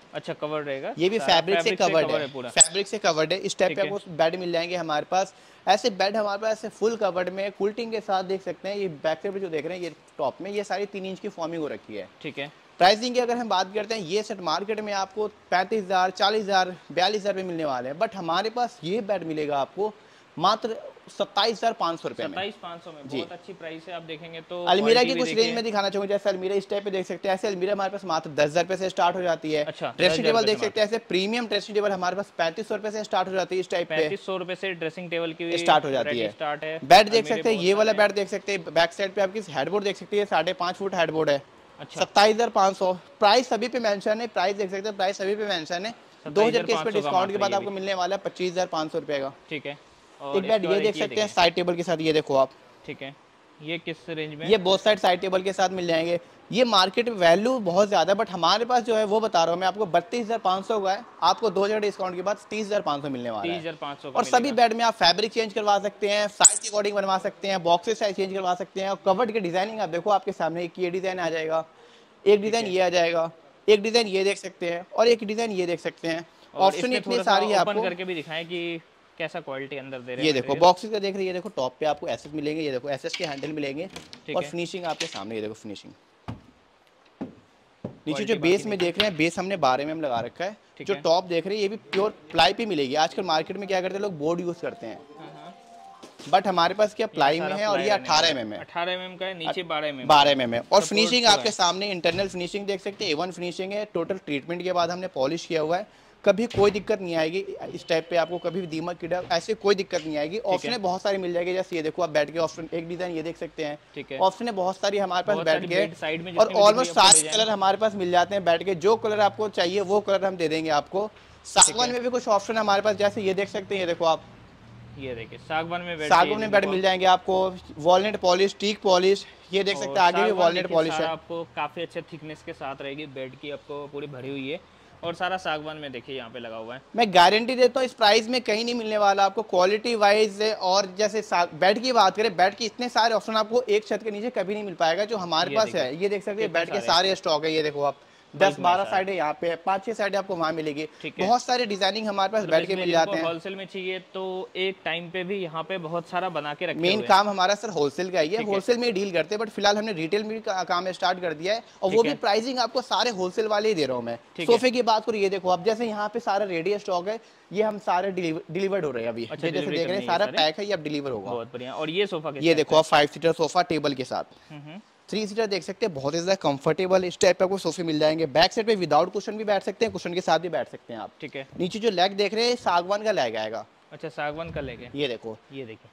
अच्छा कवर रहेगा, ये भी फैब्रिक से कवर्ड है, फैब्रिक से कवर्ड है। इस टाइप के आपको बेड मिल जाएंगे हमारे पास। ऐसे बेड हमारे पास ऐसे फुल कवर्ड में कूल्टिंग के साथ देख सकते हैं। ये बैक साइड पे जो देख रहे हैं ये टॉप में ये सारी तीन इंच की फॉर्मिंग हो रखी है। ठीक है। प्राइसिंग की अगर हम बात करते हैं, ये सेट मार्केट में आपको पैंतीस हज़ार चालीस हज़ार बयालीस हज़ार में मिलने वाले हैं, बट हमारे पास ये बेड मिलेगा आपको मात्र सत्ताईस हजार पाँच सौ रुपए में। सत्ताईस पाँच सौ में बहुत अच्छी प्राइस है। आप देखेंगे तो अलमीरा की कुछ रेंज में दिखाना चाहूंगा, जैसे अलमीरा इस टाइप पे देख सकते हैं। ऐसे अलमीरा हमारे पास मात्र दस हजार रुपए से स्टार्ट हो जाती है। अच्छा, ड्रेसिंग टेबल देख सकते हैं, ऐसे प्रीमियम ड्रेसिंग टेबल हमारे पास पैंतीस सौ रुपए से स्टार्ट हो जाती है। इस टाइप पे पैंतीस सौ रुपए से ड्रेसिंग टेबल की स्टार्ट हो जाती है। स्टार्ट है। बेड देख सकते हैं, ये वाला बेड देख सकते हैं। बैक साइड पे आपकी हेडबोर्ड देख सकते हैं, साढ़े पांच फुट हेडबोर्ड है। अच्छा, सत्ताईस हजार पाँच सौ प्राइस सभी पे मेंशन है। प्राइस देख सकते हैं, प्राइस सभी पे मेंशन है। दो हजार के इस पे डिस्काउंट के बाद आपको मिलने वाला है पच्चीस हजार पाँच सौ रुपए का। ठीक है। एक बेड ये देख सकते हैं साइड टेबल के साथ, ये देखो आप। ठीक है, ये किस रेंज में? ये बोथ साइड साइड टेबल के साथ मिल जाएंगे। ये मार्केट वैल्यू बहुत ज्यादा है, बट हमारे पास जो है वो बता रहा हूँ मैं आपको बत्तीस हजार पाँच सौ का है। आपको दो हजार डिस्काउंट के बाद तीस हजार पाँच सौ मिलने वाला है। तीस हजार पाँच सौ और सभी बेड में आप फैब्रिक चेंज करवा सकते हैं, साइज के अकॉर्डिंग बनवा सकते हैं, बॉक्सेस साइज चेंज करवा सकते हैं। और कवर्ड के डिजाइनिंग आप देखो आपके सामने, एक ये डिजाइन आ जाएगा, एक डिजाइन ये आ जाएगा, एक डिजाइन ये देख सकते हैं, और एक डिजाइन ये देख सकते हैं। ऑप्शन इतनी सारी है, आपको करके भी दिखाएं कि कैसा क्वालिटी अंदर दे रहे हैं। ये देखो बॉक्सेस का देख रहे हैं, ये देखो टॉप पे आपको एसएस मिलेंगे, ये देखो एसएस के हैंडल मिलेंगे। और फिनिशिंग आपके सामने, ये देखो फिनिशिंग। नीचे जो बेस में देख रहे हैं, बेस हमने बारह एम एम लगा रखा है। जो टॉप देख रहे हैं ये भी प्योर प्लाई पे मिलेगी। आजकल मार्केट में क्या करते हैं लोग, बोर्ड यूज करते हैं, बट हमारे पास क्या प्लाई में है। और ये अठारह एम एम है, अठारह एम एम का है, नीचे बारह एम एम बारह एम एम है। और फिनिशिंग आपके सामने इंटरनल फिनिशिंग देख सकते हैं, ए वन फिनिशिंग है। टोटल ट्रीटमेंट के बाद हमने पॉलिश किया हुआ है। कभी कोई दिक्कत नहीं आएगी इस टाइप पे, आपको कभी भी दीमक कीड़ा ऐसे कोई दिक्कत नहीं आएगी। ऑप्शन बहुत सारी मिल जाएगी, जैसे ये देखो आप बेड के ऑप्शन, एक डिजाइन ये देख सकते हैं। ऑप्शन बहुत सारी हमारे पास बेड के, और ऑलमोस्ट सारे कलर हमारे पास मिल जाते हैं बेड के। जो कलर आपको चाहिए वो कलर हम दे देंगे आपको। सागवान में भी कुछ ऑप्शन हमारे पास, जैसे ये देख सकते हैं, ये देखो आप, ये देखिए सागवान में बेड, सागवान में बेड मिल जाएंगे आपको। वॉलनट पॉलिश, टीक पॉलिश, ये देख सकते हैं आगे भी वॉलनट पॉलिश है। आपको काफी अच्छे थिकनेस के साथ रहेगी बेड की, आपको पूरी भरी हुई है। और सारा सागवान में देखिए यहाँ पे लगा हुआ है। मैं गारंटी देता हूँ इस प्राइस में कहीं नहीं मिलने वाला आपको, क्वालिटी वाइज। और जैसे बेड की बात करें, बेड के इतने सारे ऑप्शन आपको एक छत के नीचे कभी नहीं मिल पाएगा जो हमारे पास है। ये देख सकते हैं बेड के सारे स्टॉक है, ये देखो आप, दस बारह साइड यहाँ पे, पाँच छह साइड आपको वहाँ मिलेगी। बहुत सारे डिजाइनिंग हमारे पास बेड के मिल जाते हैं। होलसेल में चाहिए तो एक टाइम पे भी यहाँ पे बहुत सारा बना के रखे। मेन काम हमारा सर होलसेल का ही है, होलसेल में डील करते हैं, बट फिलहाल हमने रिटेल में काम स्टार्ट कर दिया है। और वो भी प्राइसिंग आपको सारे होलसेल वाले ही दे रहा हूँ मैं। सोफे की बात करूँ, ये देखो आप, जैसे यहाँ पे सारा रेडी स्टॉक है, ये हम सारे डिलीवर्ड हो रहे हैं अभी। जैसे देख रहे हैं सारा पैक है, ये अब डिलीवर होगा। बहुत बढ़िया। और ये सोफा, ये देखो आप, फाइव सीटर सोफा टेबल के साथ, थ्री सीटर देख सकते हैं, बहुत ही ज्यादा कंफर्टेबल इस टाइप पे आपको सोफे मिल जाएंगे। बैक साइड पे विदाउट कुशन भी बैठ सकते हैं, कुशन के साथ भी बैठ सकते हैं आप। ठीक है। नीचे जो लेग देख रहे हैं सागवान का लेग आएगा। अच्छा, सागवान का लेग है, ये देखो, ये देखिए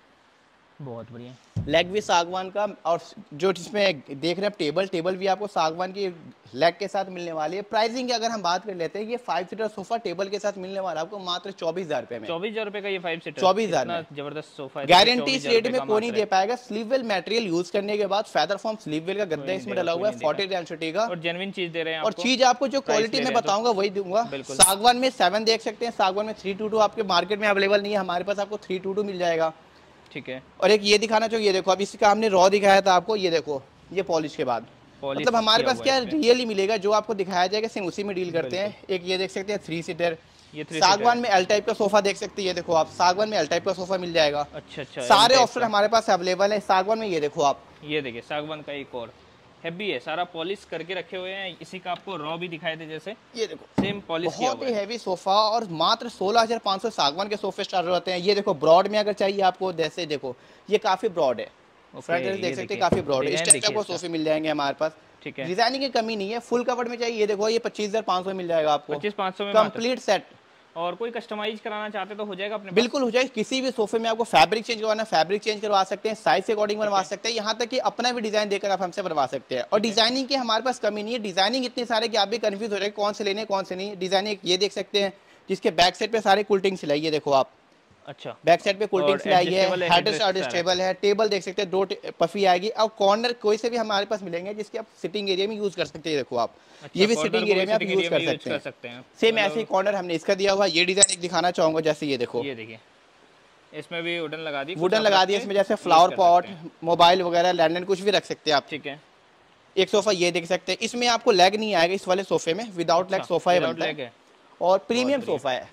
बहुत बढ़िया लेग भी सागवान का। और जो इसमें देख रहे हैं टेबल, टेबल भी आपको सागवान की लेग के साथ मिलने वाली है। प्राइसिंग की अगर हम बात कर लेते हैं, ये फाइव सीटर सोफा टेबल के साथ मिलने वाला आपको मात्र चौबीस हजार रुपए में। चौबीस हजार रुपए का ये फाइव सीटर, चौबीस हजार जबरदस्त सोफा है। गारंटी इस रेट में कोई नहीं दे पाएगा। स्लीववेल मटेरियल यूज करने के बाद फेदर फॉर्म स्लीववेल का गद्दा इसमें डला हुआ है, फोर्टी डेंसिटी का, और जेन्युइन चीज दे रहे हैं। और चीज आपको जो क्वालिटी में बताऊंगा वही दूंगा। सागवान में सेवन देख सकते हैं, सागवान में थ्री टू टू आपके मार्केट में अवेलेबल नहीं है, हमारे पास आपको थ्री टू टू मिल जाएगा। ठीक है। और एक ये दिखाना चाहिए, ये देखो, अब इसका हमने रॉ दिखाया था आपको, ये देखो ये पॉलिश के बाद, मतलब हमारे पास क्या रियली मिलेगा जो आपको दिखाया जाएगा, सेम उसी में डील करते हैं। एक ये देख सकते हैं थ्री सीटर, ये सागवान में एल टाइप का सोफा देख सकते हैं, ये देखो आप, सागवान में एल टाइप का सोफा मिल जाएगा। अच्छा अच्छा, सारे ऑप्शन हमारे पास अवेलेबल है सागवान में। ये देखो आप, ये देखिए सागवान का एक और हैवी है, सारा पॉलिश करके रखे हुए हैं। इसी का आपको रॉ भी दिखाई दे, जैसे ये देखो सेम पॉलिश किया हुआ है। बहुत ही हैवी सोफा, और मात्र सोलह हजार पाँच सौ सागवान के सोफे स्टार्ट होते हैं। ये देखो ब्रॉड में अगर चाहिए आपको, जैसे देखो ये काफी ब्रॉड है, फ्रंट देख सकते हैं काफी ब्रॉड है। इस टाइप के आपको सोफे मिल जाएंगे हमारे पास। ठीक है, डिजाइनिंग की कमी नहीं है। फुल कवर्ड में चाहिए, ये देखो ये पच्चीस हजार पाँच सौ मिल जाएगा आपको, पच्चीस पाँच सौ में कंप्लीट सेट। और कोई कस्टमाइज कराना चाहते तो हो जाएगा अपने, बिल्कुल हो जाएगा। किसी भी सोफे में आपको फैब्रिक चेंज करवाना, फैब्रिक चेंज करवा सकते हैं, साइज के अकॉर्डिंग बनवा सकते हैं, यहाँ तक कि अपना भी डिजाइन देकर आप हमसे बनवा सकते हैं। और डिजाइनिंग की हमारे पास कमी नहीं है। डिजाइनिंग इतने सारे कि आप भी कंफ्यूज हो रहे हैं कौन से लेने कौन से नहीं। डिजाइनिंग ये देख सकते हैं, जिसके बैक साइड पे सारे कुल्टिंग सिलाई है, देखो आप। अच्छा, बैक साइड पे कुल्टिंग सिलाई है, हेड एडजस्टेबल है, टेबल देख सकते हैं, दो पफी आएगी। और कॉर्नर कोई से भी हमारे पास मिलेंगे जिसके आप सिटिंग एरिया में यूज कर सकते हैं। देखो आप, ये भी सिटिंग एरिया में आप यूज कर सकते हैं। सेम ऐसे ही कॉर्नर हमने इसका दिया हुआ। ये डिजाइन एक दिखाना चाहूंगा, जैसे ये देखो, ये देखिए इसमें भी वुडन लगा दी, वुडन लगा दी इसमें, जैसे फ्लावर पॉट, मोबाइल वगैरह, लैंडलाइन कुछ भी रख सकते हैं आप। ठीक है, एक सोफा ये देख सकते हैं, इसमें आपको लेग नहीं आएगा इस वाले सोफे में, विदाउट लेग सोफा है बनता है और प्रीमियम सोफा है।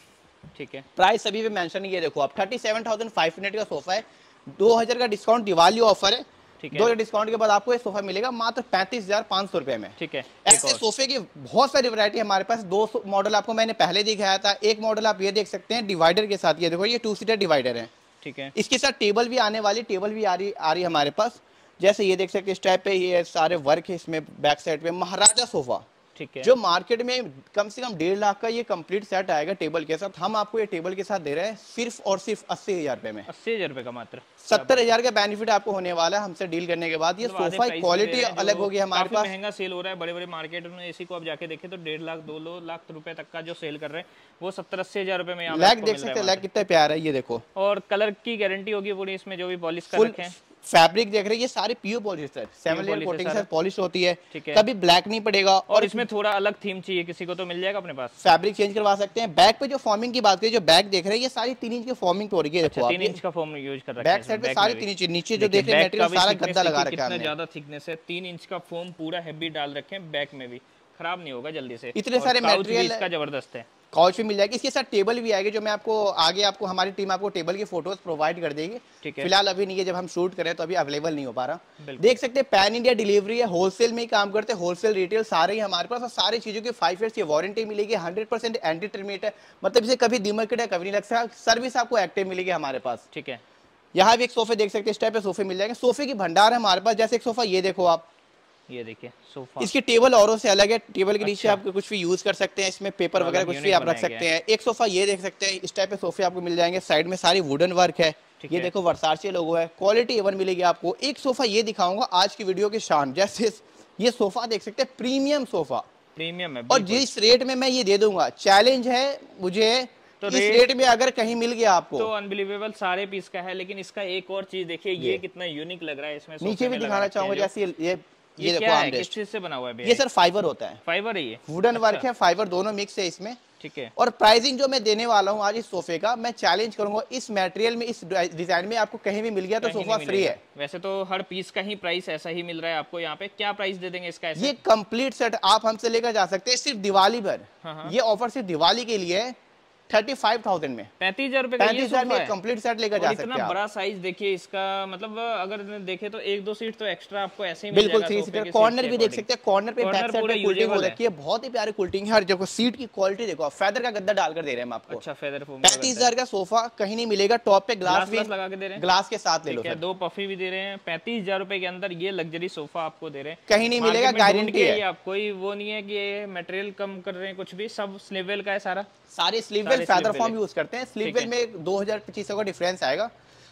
ठीक है, प्राइस अभी भी मेंशन, ये देखो आप thirty seven thousand five hundred का सोफा है, दो हजार का डिस्काउंट दिवाली ऑफर है। दो हजार डिस्काउंट के बाद आपको ये सोफा मिलेगा मात्र पैंतीस हजार पाँच सौ रुपए में। ठीक है, ऐसे सोफे की बहुत सारी वैरायटी हमारे पास, दो मॉडल आपको मैंने पहले दिखाया था। एक मॉडल आप ये देख सकते हैं डिवाइडर के साथ, ये देखो ये टू सीटर डिवाइडर है। ठीक है, इसके साथ टेबल भी आने वाली, टेबल भी आ रही आ रही हमारे पास, जैसे ये देख सकते हैं इस टाइप पे ये सारे वर्क है इसमें बैक साइड पे। महाराजा सोफा, ठीक है, जो मार्केट में कम से कम डेढ़ लाख का ये कंप्लीट सेट आएगा टेबल के साथ, हम आपको ये टेबल के साथ दे रहे हैं सिर्फ और सिर्फ अस्सी हजार रुपए में। अस्सी हजार रुपए का मात्र, सत्तर हजार का बेनिफिट आपको होने वाला है हमसे डील करने के बाद। ये सोफा क्वालिटी अलग होगी हमारे पास, महंगा सेल हो रहा है बड़े बड़े मार्केट में, इसी को आप जाके देखें तो डेढ़ लाख दो लाख रुपए तक का जो सेल कर रहे हैं वो सत्तर अस्सी हजार रुपए में। लैग देख सकते हैं, लैग कितना प्यारा है ये देखो, और कलर की गारंटी होगी पूरी इसमें, जो भी पॉलिश कर रखे हैं। फैब्रिक देख रहे हैं ये सारे पीओ पॉलिश है, सेवन लेयर कोटिंग से पॉलिश होती है, है, कभी ब्लैक नहीं पड़ेगा। और, और इसमें थोड़ा अलग थीम चाहिए किसी को तो मिल जाएगा अपने पास, फैब्रिक चेंज करवा सकते हैं। बैक पे जो फॉर्मिंग की बात करें, जो बैक देख रहे हैं ये सारी तीन इंच की फॉर्मिंग हो रही है, देखो तीन इंच का फॉर्म यूज कर रहा है बैक साइड पे सारी तीन इंच, नीचे जो देख रहे हैं मटेरियल सारा गद्दा लगा रखा है, कितना ज्यादा थिकनेस है, तीन इंच का फोम पूरा हैवी डाल रखे हैं, बैक में भी खराब नहीं होगा जल्दी से, इतने सारे मटेरियल इसका जबरदस्त है। काउच भी मिल जाएगी, इसके साथ टेबल भी आएगी, जो मैं आपको आगे आपको हमारी टीम आपको टेबल की फोटोज प्रोवाइड कर देगी। फिलहाल अभी नहीं है, जब हम शूट करें तो अभी अवेलेबल नहीं हो पा रहा। देख सकते हैं पैन इंडिया डिलीवरी है, होलसेल में ही काम करते हैं, होलसेल रिटेल सारे ही हमारे पास, और सारी चीजों की फाइव ईयर्स की वारंटी मिलेगी, हंड्रेड परसेंट एंटी टर्मिनेट है, मतलब इसे कभी दिमक है कभी नहीं लग सकता, सर्विस आपको एक्टिव मिलेगी हमारे पास। ठीक है, यहाँ भी एक सोफे देख सकते हैं, इस टाइप के सोफे मिल जाएंगे, सोफे की भंडार है हमारे पास। जैसे एक सोफा ये देखो आप, ये देखिए सोफा, इसकी टेबल औरों से अलग है, टेबल के नीचे आप कुछ भी यूज कर सकते हैं, इसमें पेपर वगैरह कुछ भी आप रख सकते हैं। एक सोफा ये देख सकते हैं, इस टाइप के सोफे आपको मिल जाएंगे, साइड में सारी वुडन वर्क है, ये देखो वर्साचे लोगो है, क्वालिटी एवन मिलेगी आपको। एक सोफा ये दिखाऊंगा आज की वीडियो की शान, जैसे ये सोफा देख सकते हैं, प्रीमियम सोफा, प्रीमियम है, और जिस रेट में मैं ये दे दूंगा, चैलेंज है मुझे तो इस रेट, रेट में अगर कहीं मिल गया आपको तो अनबिलीवेबल सारे पीस का है। लेकिन इसका एक और चीज देखिए, ये, ये कितना यूनिक लग रहा है, इसमें नीचे भी दिखाना चाहूंगा, जैसे ये ये, ये देखो क्या है, किस चीज से बना हुआ है? ये सर फाइबर होता है, फाइबर है, ये वुडन वर्क है, फाइबर दोनों मिक्स है इसमें। ठीक है, और प्राइसिंग जो मैं देने वाला हूँ आज इस सोफे का, मैं चैलेंज करूंगा, इस मटेरियल में, इस डिजाइन में आपको कहीं भी मिल गया तो सोफा फ्री है। वैसे तो हर पीस का ही प्राइस ऐसा ही मिल रहा है आपको यहाँ पे, क्या प्राइस दे देंगे इसका? ये कंप्लीट सेट आप हमसे लेकर जा सकते हैं सिर्फ दिवाली भर, ये ऑफर सिर्फ दिवाली के लिए है, थर्टी फाइव थाउजेंड में, पैंतीस हजार रुपए पैंतीस हजार में कंप्लीट सेट लेकर जा सकते हैं। इतना बड़ा साइज देखिए इसका, मतलब अगर देखे तो एक दो सीट तो एक्स्ट्रा आपको ऐसे ही बिल्कुल थ्री सीटर। कॉर्नर भी देख सकते हैं, कॉर्नर पे बैक साइड पे कुल्टिंग हो रखी है, बहुत ही प्यारी कुल्टिंग है। हर जगह सीट की क्वालिटी देखो, फेदर का गद्दा डालकर दे रहे हैं हम आपको। अच्छा, फेदर फोम। पैंतीस हजार का सोफा कहीं नहीं मिलेगा, टॉप पे ग्लास भी लगा के दे रहे हैं, ग्लास के साथ ले लो, दो पफी भी दे रहे हैं। पैंतीस हजार रुपए के अंदर ये लग्जरी सोफा आपको दे रहे हैं, कहीं नहीं मिलेगा, गारंटी है। आप कोई वो नहीं है कि मटेरियल कम कर रहे हैं, कुछ भी सब स्लीव वेल का है, सारा सारे sleeve well feather form use करते हैं। स्लीव वेल में दो हजार पच्चीस सौ का डिफरेंस आएगा,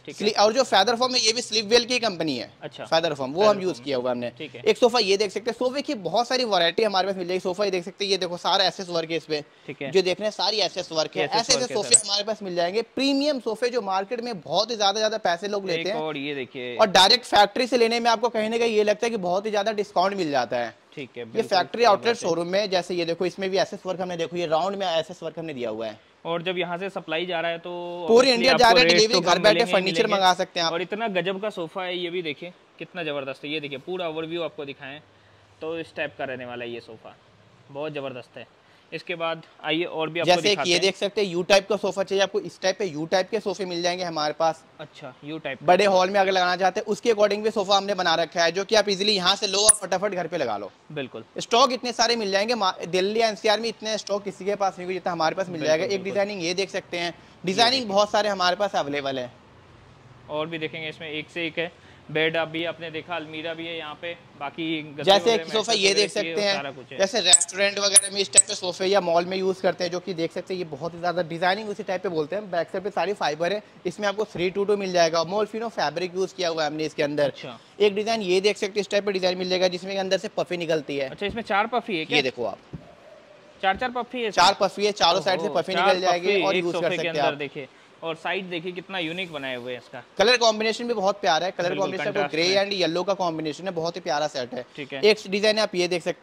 और जो फेदर फॉर्म है ये भी स्लीव वेल की कंपनी है। अच्छा, फेदर फॉर्म वो हम यूज किया हुआ हमने। एक सोफा ये देख सकते हैं, सोफे की बहुत सारी वैरायटी हमारे पास मिल जाएगी। सोफा ये देख सकते हैं, ये देखो सारा एसएस वर्क है इस पे, जो देख रहे हैं सारी एसएस वर्क है। ऐसे ऐसे सोफे हमारे पास मिल जाएंगे, प्रीमियम सोफे जो मार्केट में बहुत ही ज्यादा ज्यादा पैसे लोग लेते हैं, और ये देखिए, और डायरेक्ट फैक्ट्री से लेने में आपको कहीं ना कहीं ये लगता है कि बहुत ही ज्यादा डिस्काउंट मिल जाता है। ठीक है, ये फैक्ट्री आउटलेट शोरूम में, जैसे ये देखो इसमें भी एसएस वर्क हमने, देखो ये राउंड में एसएस वर्क हमने दिया हुआ है, और जब यहाँ से सप्लाई जा रहा है तो पूरी इंडिया जा रहा है, डिलीवरी घर बैठे फर्नीचर मंगा सकते हैं आप। और इतना गजब का सोफा है, ये भी देखिए कितना जबरदस्त है। ये देखिए पूरा ओवरव्यू आपको दिखाएं तो इस टाइप का रहने वाला है ये सोफा, बहुत जबरदस्त है। इसके बाद आइए और भी आपको जैसे ये देख सकते हैं, यू टाइप का सोफा चाहिए आपको, इस टाइप पे यू टाइप के सोफे मिल जाएंगे हमारे पास। अच्छा, यू टाइप बड़े हॉल में अगर लगाना चाहते हैं उसके अकॉर्डिंग भी सोफा हमने बना रखा है, जो कि आप इजीली यहाँ से लो और फटाफट घर पे लगा लो। बिल्कुल, स्टॉक इतने सारे मिल जाएंगे, दिल्ली एनसीआर में इतने स्टॉक किसी के पास नहीं होगा जितना हमारे पास मिल जाएगा। एक डिजाइनिंग ये देख सकते हैं, डिजाइनिंग बहुत सारे हमारे पास अवेलेबल है, और भी देखेंगे इसमें एक से एक है। बेड आप भी आपने देखा, अलमीरा भी है यहाँ पे, बाकी जैसे एक सोफा ये देख सकते हैं, जैसे रेस्टोरेंट वगैरह में इस टाइप के सोफे या मॉल में यूज करते हैं, जो कि देख सकते हैं ये बहुत ही ज्यादा डिजाइनिंग उसी टाइप पे बोलते हैं। बैक साइड पे सारी फाइबर है, इसमें आपको थ्री टू टू मिल जाएगा, मोल्फिनो फैब्रिक यूज किया हुआ है हमने इसके अंदर। अच्छा। एक डिजाइन ये देख सकते हैं, इस टाइप पे डिजाइन मिल जाएगा जिसमें अंदर से पफी निकलती है। अच्छा, इसमें चार पफी है क्या? ये देखो आप, चार चार पफी है, चार पफी है, चारों साइड से पफी निकल जाएगी और यूज कर सकते हैं आप। देखिए, और साइड देखिए कितना यूनिक बनाए हुए हैं, इसका कलर कॉम्बिनेशन भी बहुत प्यारा है। Colour combination grey and yellow का कॉम्बिनेशन है, बहुत ही प्यारा सेट है। ठीक है। एक डिजाइन आप ये देख सकते हैं,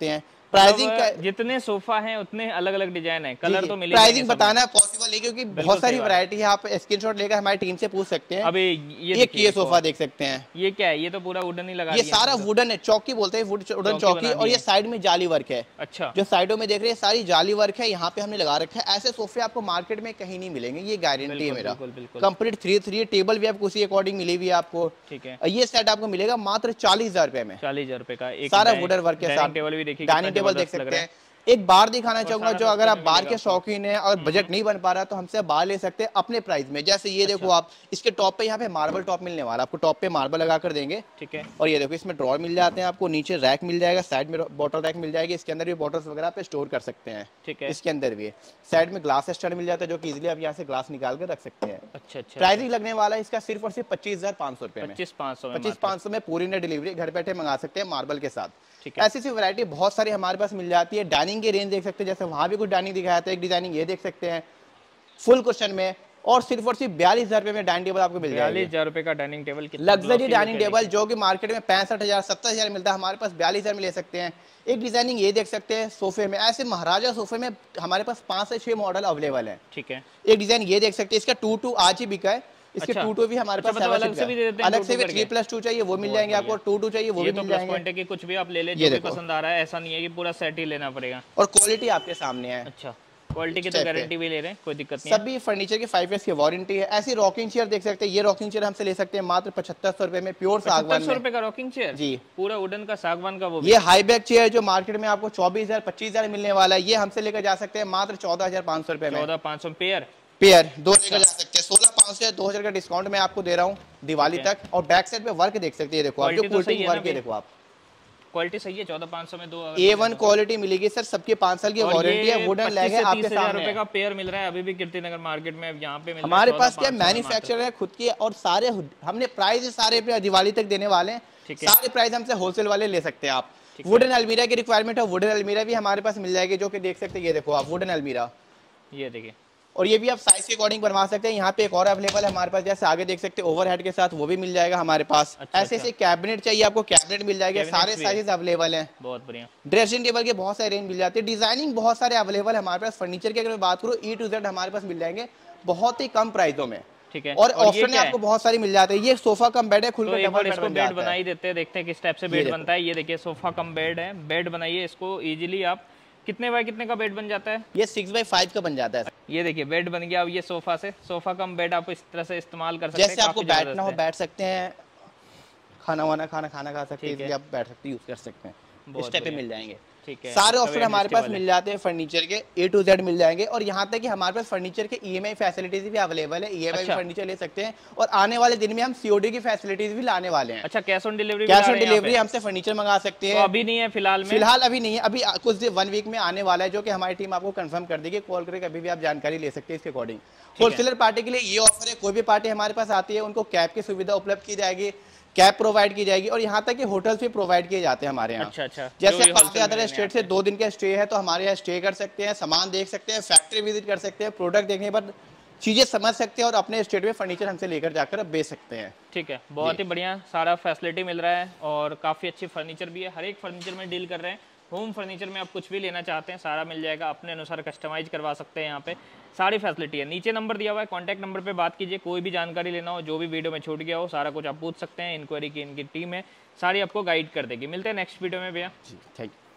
प्राइसिंग मतलब जितने सोफा हैं उतने अलग अलग डिजाइन है, कलर तो मिलेगा। प्राइसिंग बताना पॉसिबल है क्योंकि बहुत सारी वैरायटी है, आप स्क्रीनशॉट लेकर हमारी टीम से पूछ सकते हैं। अभी ये ये सोफा देख सकते हैं, ये क्या है? ये तो पूरा वुडन ही लगा ये सारा वुडन है, चौकी बोलते हैं, वुडन चौकी। और ये साइड में जाली वर्क है। अच्छा, जो साइडों में देख रहे हैं सारी जाली वर्क है, यहाँ पे हमने लगा रखा है। ऐसे सोफे आपको मार्केट में कहीं नहीं मिलेंगे, ये गारंटी है मेरा। कंप्लीट थ्री थ्री टेबल भी आपको उसी अकॉर्डिंग मिली हुई है आपको। ठीक है, ये सेट आपको मिलेगा मात्र चालीस हजार रुपए में। चालीस हजार रुपए का एक सारा वुडन वर्क के साथ। टेबल भी देखिए, डाइनिंग टेबल देख सकते हैं। एक बार दिखाना चाहूंगा, जो अगर आप बार के शौकीन हैं और बजट नहीं बन पा रहा तो हमसे बार ले सकते हैं अपने प्राइस में। जैसे ये देखो आप, इसके टॉप पे यहाँ पे मार्बल टॉप मिलने वाला, आपको टॉप पे मार्बल लगा कर देंगे। ठीक है, और ये देखो इसमें ड्रॉर मिल जाते हैं आपको, नीचे रैक मिल जाएगा, साइड में बॉटल रैक मिल जाएगी, इसके अंदर भी बॉटल्स वगैरह पे स्टोर कर सकते हैं। ठीक है, इसके अंदर भी साइड में ग्लास स्टैंड मिल जाता है, जो कि इजीली आप यहाँ से ग्लास निकाल कर रख सकते हैं। अच्छा अच्छा। प्राइसिंग लगने वाला है इसका सिर्फ और सिर्फ पच्चीस हजार पाँच सौ रुपए में। पच्चीस पाँच सौ पच्चीस पाँच सौ में पूरी ने डिलीवरी घर बैठे मंगा सकते हैं मार्बल के साथ। ठीक है, ऐसी सी वैरायटी बहुत सारी हमारे पास मिल जाती है। डाइनिंग की रेंज देख सकते हैं, जैसे वहां भी कुछ डाइनिंग दिखाया था, एक डिजाइनिंग ये देख सकते हैं फुल कुशन में, और सिर्फ और सिर्फ बयालीस हजार रुपए में डाइनिंग टेबल आपको मिल जाएगा। बयालीस हजार रुपए का dining table, luxury dining table जो कि मार्केट में पैंसठ हजार सत्तर हजार मिलता है, हमारे पास बयालीस हजार में ले सकते हैं। एक डिजाइनिंग ये देख सकते हैं सोफे में, ऐसे महाराजा सोफे में हमारे पास पांच से छह मॉडल अवेलेबल है। ठीक है, एक डिजाइन ये देख सकते हैं, इसका टू टू आज ही बिका है। इसके टू टू भी हमारे पास अलग से भी दे देते हैं, अलग से भी थ्री प्लस टू चाहिए वो मिल जाएंगे आपको, टू टू चाहिए वो भी मिल जाएंगे। पॉइंट है कि कुछ भी आप ले ले, जो भी पसंद आ रहा है, ऐसा नहीं है कि पूरा सेट ही लेना पड़ेगा। और क्वालिटी आपके सामने है। अच्छा, क्वालिटी की तो गारंटी भी ले रहे हैं, कोई दिक्कत नहीं। सभी फर्नीचर की फाइव इयर्स की वारंटी है। ऐसी रॉकिंग चेयर देख सकते हैं, ये रॉकिंग चेयर हमसे ले सकते हैं मात्र पचहत्तर सौ रुपए में, प्योर सागवान सौ रुपए का रॉकिंग चेयर जी, पूरा वुडन का सागवान का। वो ये हाई बैक चेयर जो मार्केट में आपको चौबीस हजार पच्चीस हजार मिलने वाला है, ये हमसे लेकर जा सकते हैं मात्र चौदह हजार पाँच सौ रुपए में। चौदह पाँच सौ पेयर पेयर दो लेकर जा सकते हैं। सोलह पाँच सौ दो हजार का डिस्काउंट मैं आपको दे रहा हूँ दिवाली तक। और बैक साइड पे वर्क देख सकते हैं, देखो आप जो कोटिंग वर्क है, देखो आप क्वालिटी सही है। चौदह पाँच सौ में दो ए वन क्वालिटी मिलेगी सर, सबके पांच साल की वारंटी है। वुडन लैग है आपके सामने रुपए का पेयर मिल रहा है अभी भी कीर्ति नगर मार्केट में, यहाँ पे हमारे पास क्या मैन्युफैक्चरर है खुद की, और सारे हमने प्राइस सारे दिवाली तक देने वाले हैं। सारे प्राइस हमसे होलसेल वाले ले सकते हैं आप। वुडन अलमीरा की रिक्वायरमेंट है, वुडन अलमीरा भी हमारे पास मिल जाएगी, जो कि देख सकते हैं। ये देखो आप वुडन अलमीरा, ये देखिए, और ये भी आप साइज के अकॉर्डिंग बनवा सकते हैं। यहाँ पे एक और अवेलेबल है हमारे पास, जैसे आगे देख सकते हैं ओवरहेड के साथ, वो भी मिल जाएगा हमारे पास। अच्छा, ऐसे ऐसे कैबिनेट चाहिए आपको, कैबिनेट मिल जाएगा, सारे साइजेस अवेलेबल हैं। बहुत बढ़िया। ड्रेसिंग टेबल के बहुत सारे रेंज मिल जाती है, डिजाइनिंग बहुत सारे अवेलेबल है हमारे पास। फर्नीचर की अगर मैं बात करूँ, ई टू जेड हमारे पास मिल जाएंगे बहुत ही कम प्राइसों में। ठीक है, और ऑप्शन में आपको बहुत सारी मिल जाते हैं। ये सोफा कम बेड है, खुलकर डबल बेड इसको बेड बनाई देते हैं, देखते हैं किस टाइप से बेड बनता है। ये देखिए सोफा कम बेड है, बेड बनाइए इसको इजीली। आप कितने बाय कितने का बेड बन जाता है? ये सिक्स बाई फाइव का बन जाता है। ये देखिए बेड बन गया। अब ये सोफा से सोफा कम बेड आप इस तरह से इस्तेमाल कर सकते हैं, जैसे आपको बैठना हो बैठ सकते हैं, खाना वाना खाना खाना खा सकते हैं, आप बैठ सकते यूज कर सकते हैं, इस टाइप पे मिल जाएंगे। ठीक है, सारे ऑप्शन हमारे पास मिल जाते हैं फर्नीचर के, ए टू जेड मिल जाएंगे। और यहाँ तक कि हमारे पास फर्नीचर के ईएमआई फैसिलिटीज भी अवेलेबल है, ईएमआई अच्छा। फर्नीचर ले सकते हैं। और आने वाले दिन में हम सीओडी की फैसिलिटीज भी लाने वाले हैं। अच्छा, cash on delivery cash on delivery हमसे फर्नीचर मंगा सकते हैं। तो अभी नहीं है फिलहाल में? फिलहाल अभी नहीं है, अभी कुछ वन वीक में आने वाला है, जो कि हमारी टीम आपको कंफर्म कर देगी। कॉल करके अभी भी आप जानकारी ले सकते हैं इसके अकॉर्डिंग। होलसेलर पार्टी के लिए ये ऑफर है, कोई भी पार्टी हमारे पास आती है उनको कैब की सुविधा उपलब्ध की जाएगी, कैब प्रोवाइड की जाएगी। और यहाँ तक कि होटल्स भी प्रोवाइड किए जाते हैं हमारे यहाँ। अच्छा अच्छा, जैसे आपके अदर स्टेट से दो दिन का स्टे है तो हमारे यहाँ स्टे कर सकते हैं, सामान देख सकते हैं, फैक्ट्री विजिट कर सकते हैं, प्रोडक्ट देखने पर चीजें समझ सकते हैं और अपने स्टेट में फर्नीचर हमसे लेकर जाकर बेच सकते हैं। ठीक है, बहुत ही बढ़िया सारा फैसिलिटी मिल रहा है और काफ़ी अच्छी फर्नीचर भी है। हर एक फर्नीचर में डील कर रहे हैं। होम फर्नीचर में आप कुछ भी लेना चाहते हैं सारा मिल जाएगा, अपने अनुसार कस्टमाइज करवा सकते हैं। यहाँ पे सारी फैसिलिटी है। नीचे नंबर दिया हुआ है, कॉन्टैक्ट नंबर पे बात कीजिए। कोई भी जानकारी लेना हो, जो भी वीडियो में छूट गया हो, सारा कुछ आप पूछ सकते हैं। इंक्वायरी की इनकी टीम है, सारी आपको गाइड कर देगी। मिलते हैं नेक्स्ट वीडियो में भैया। Thank you.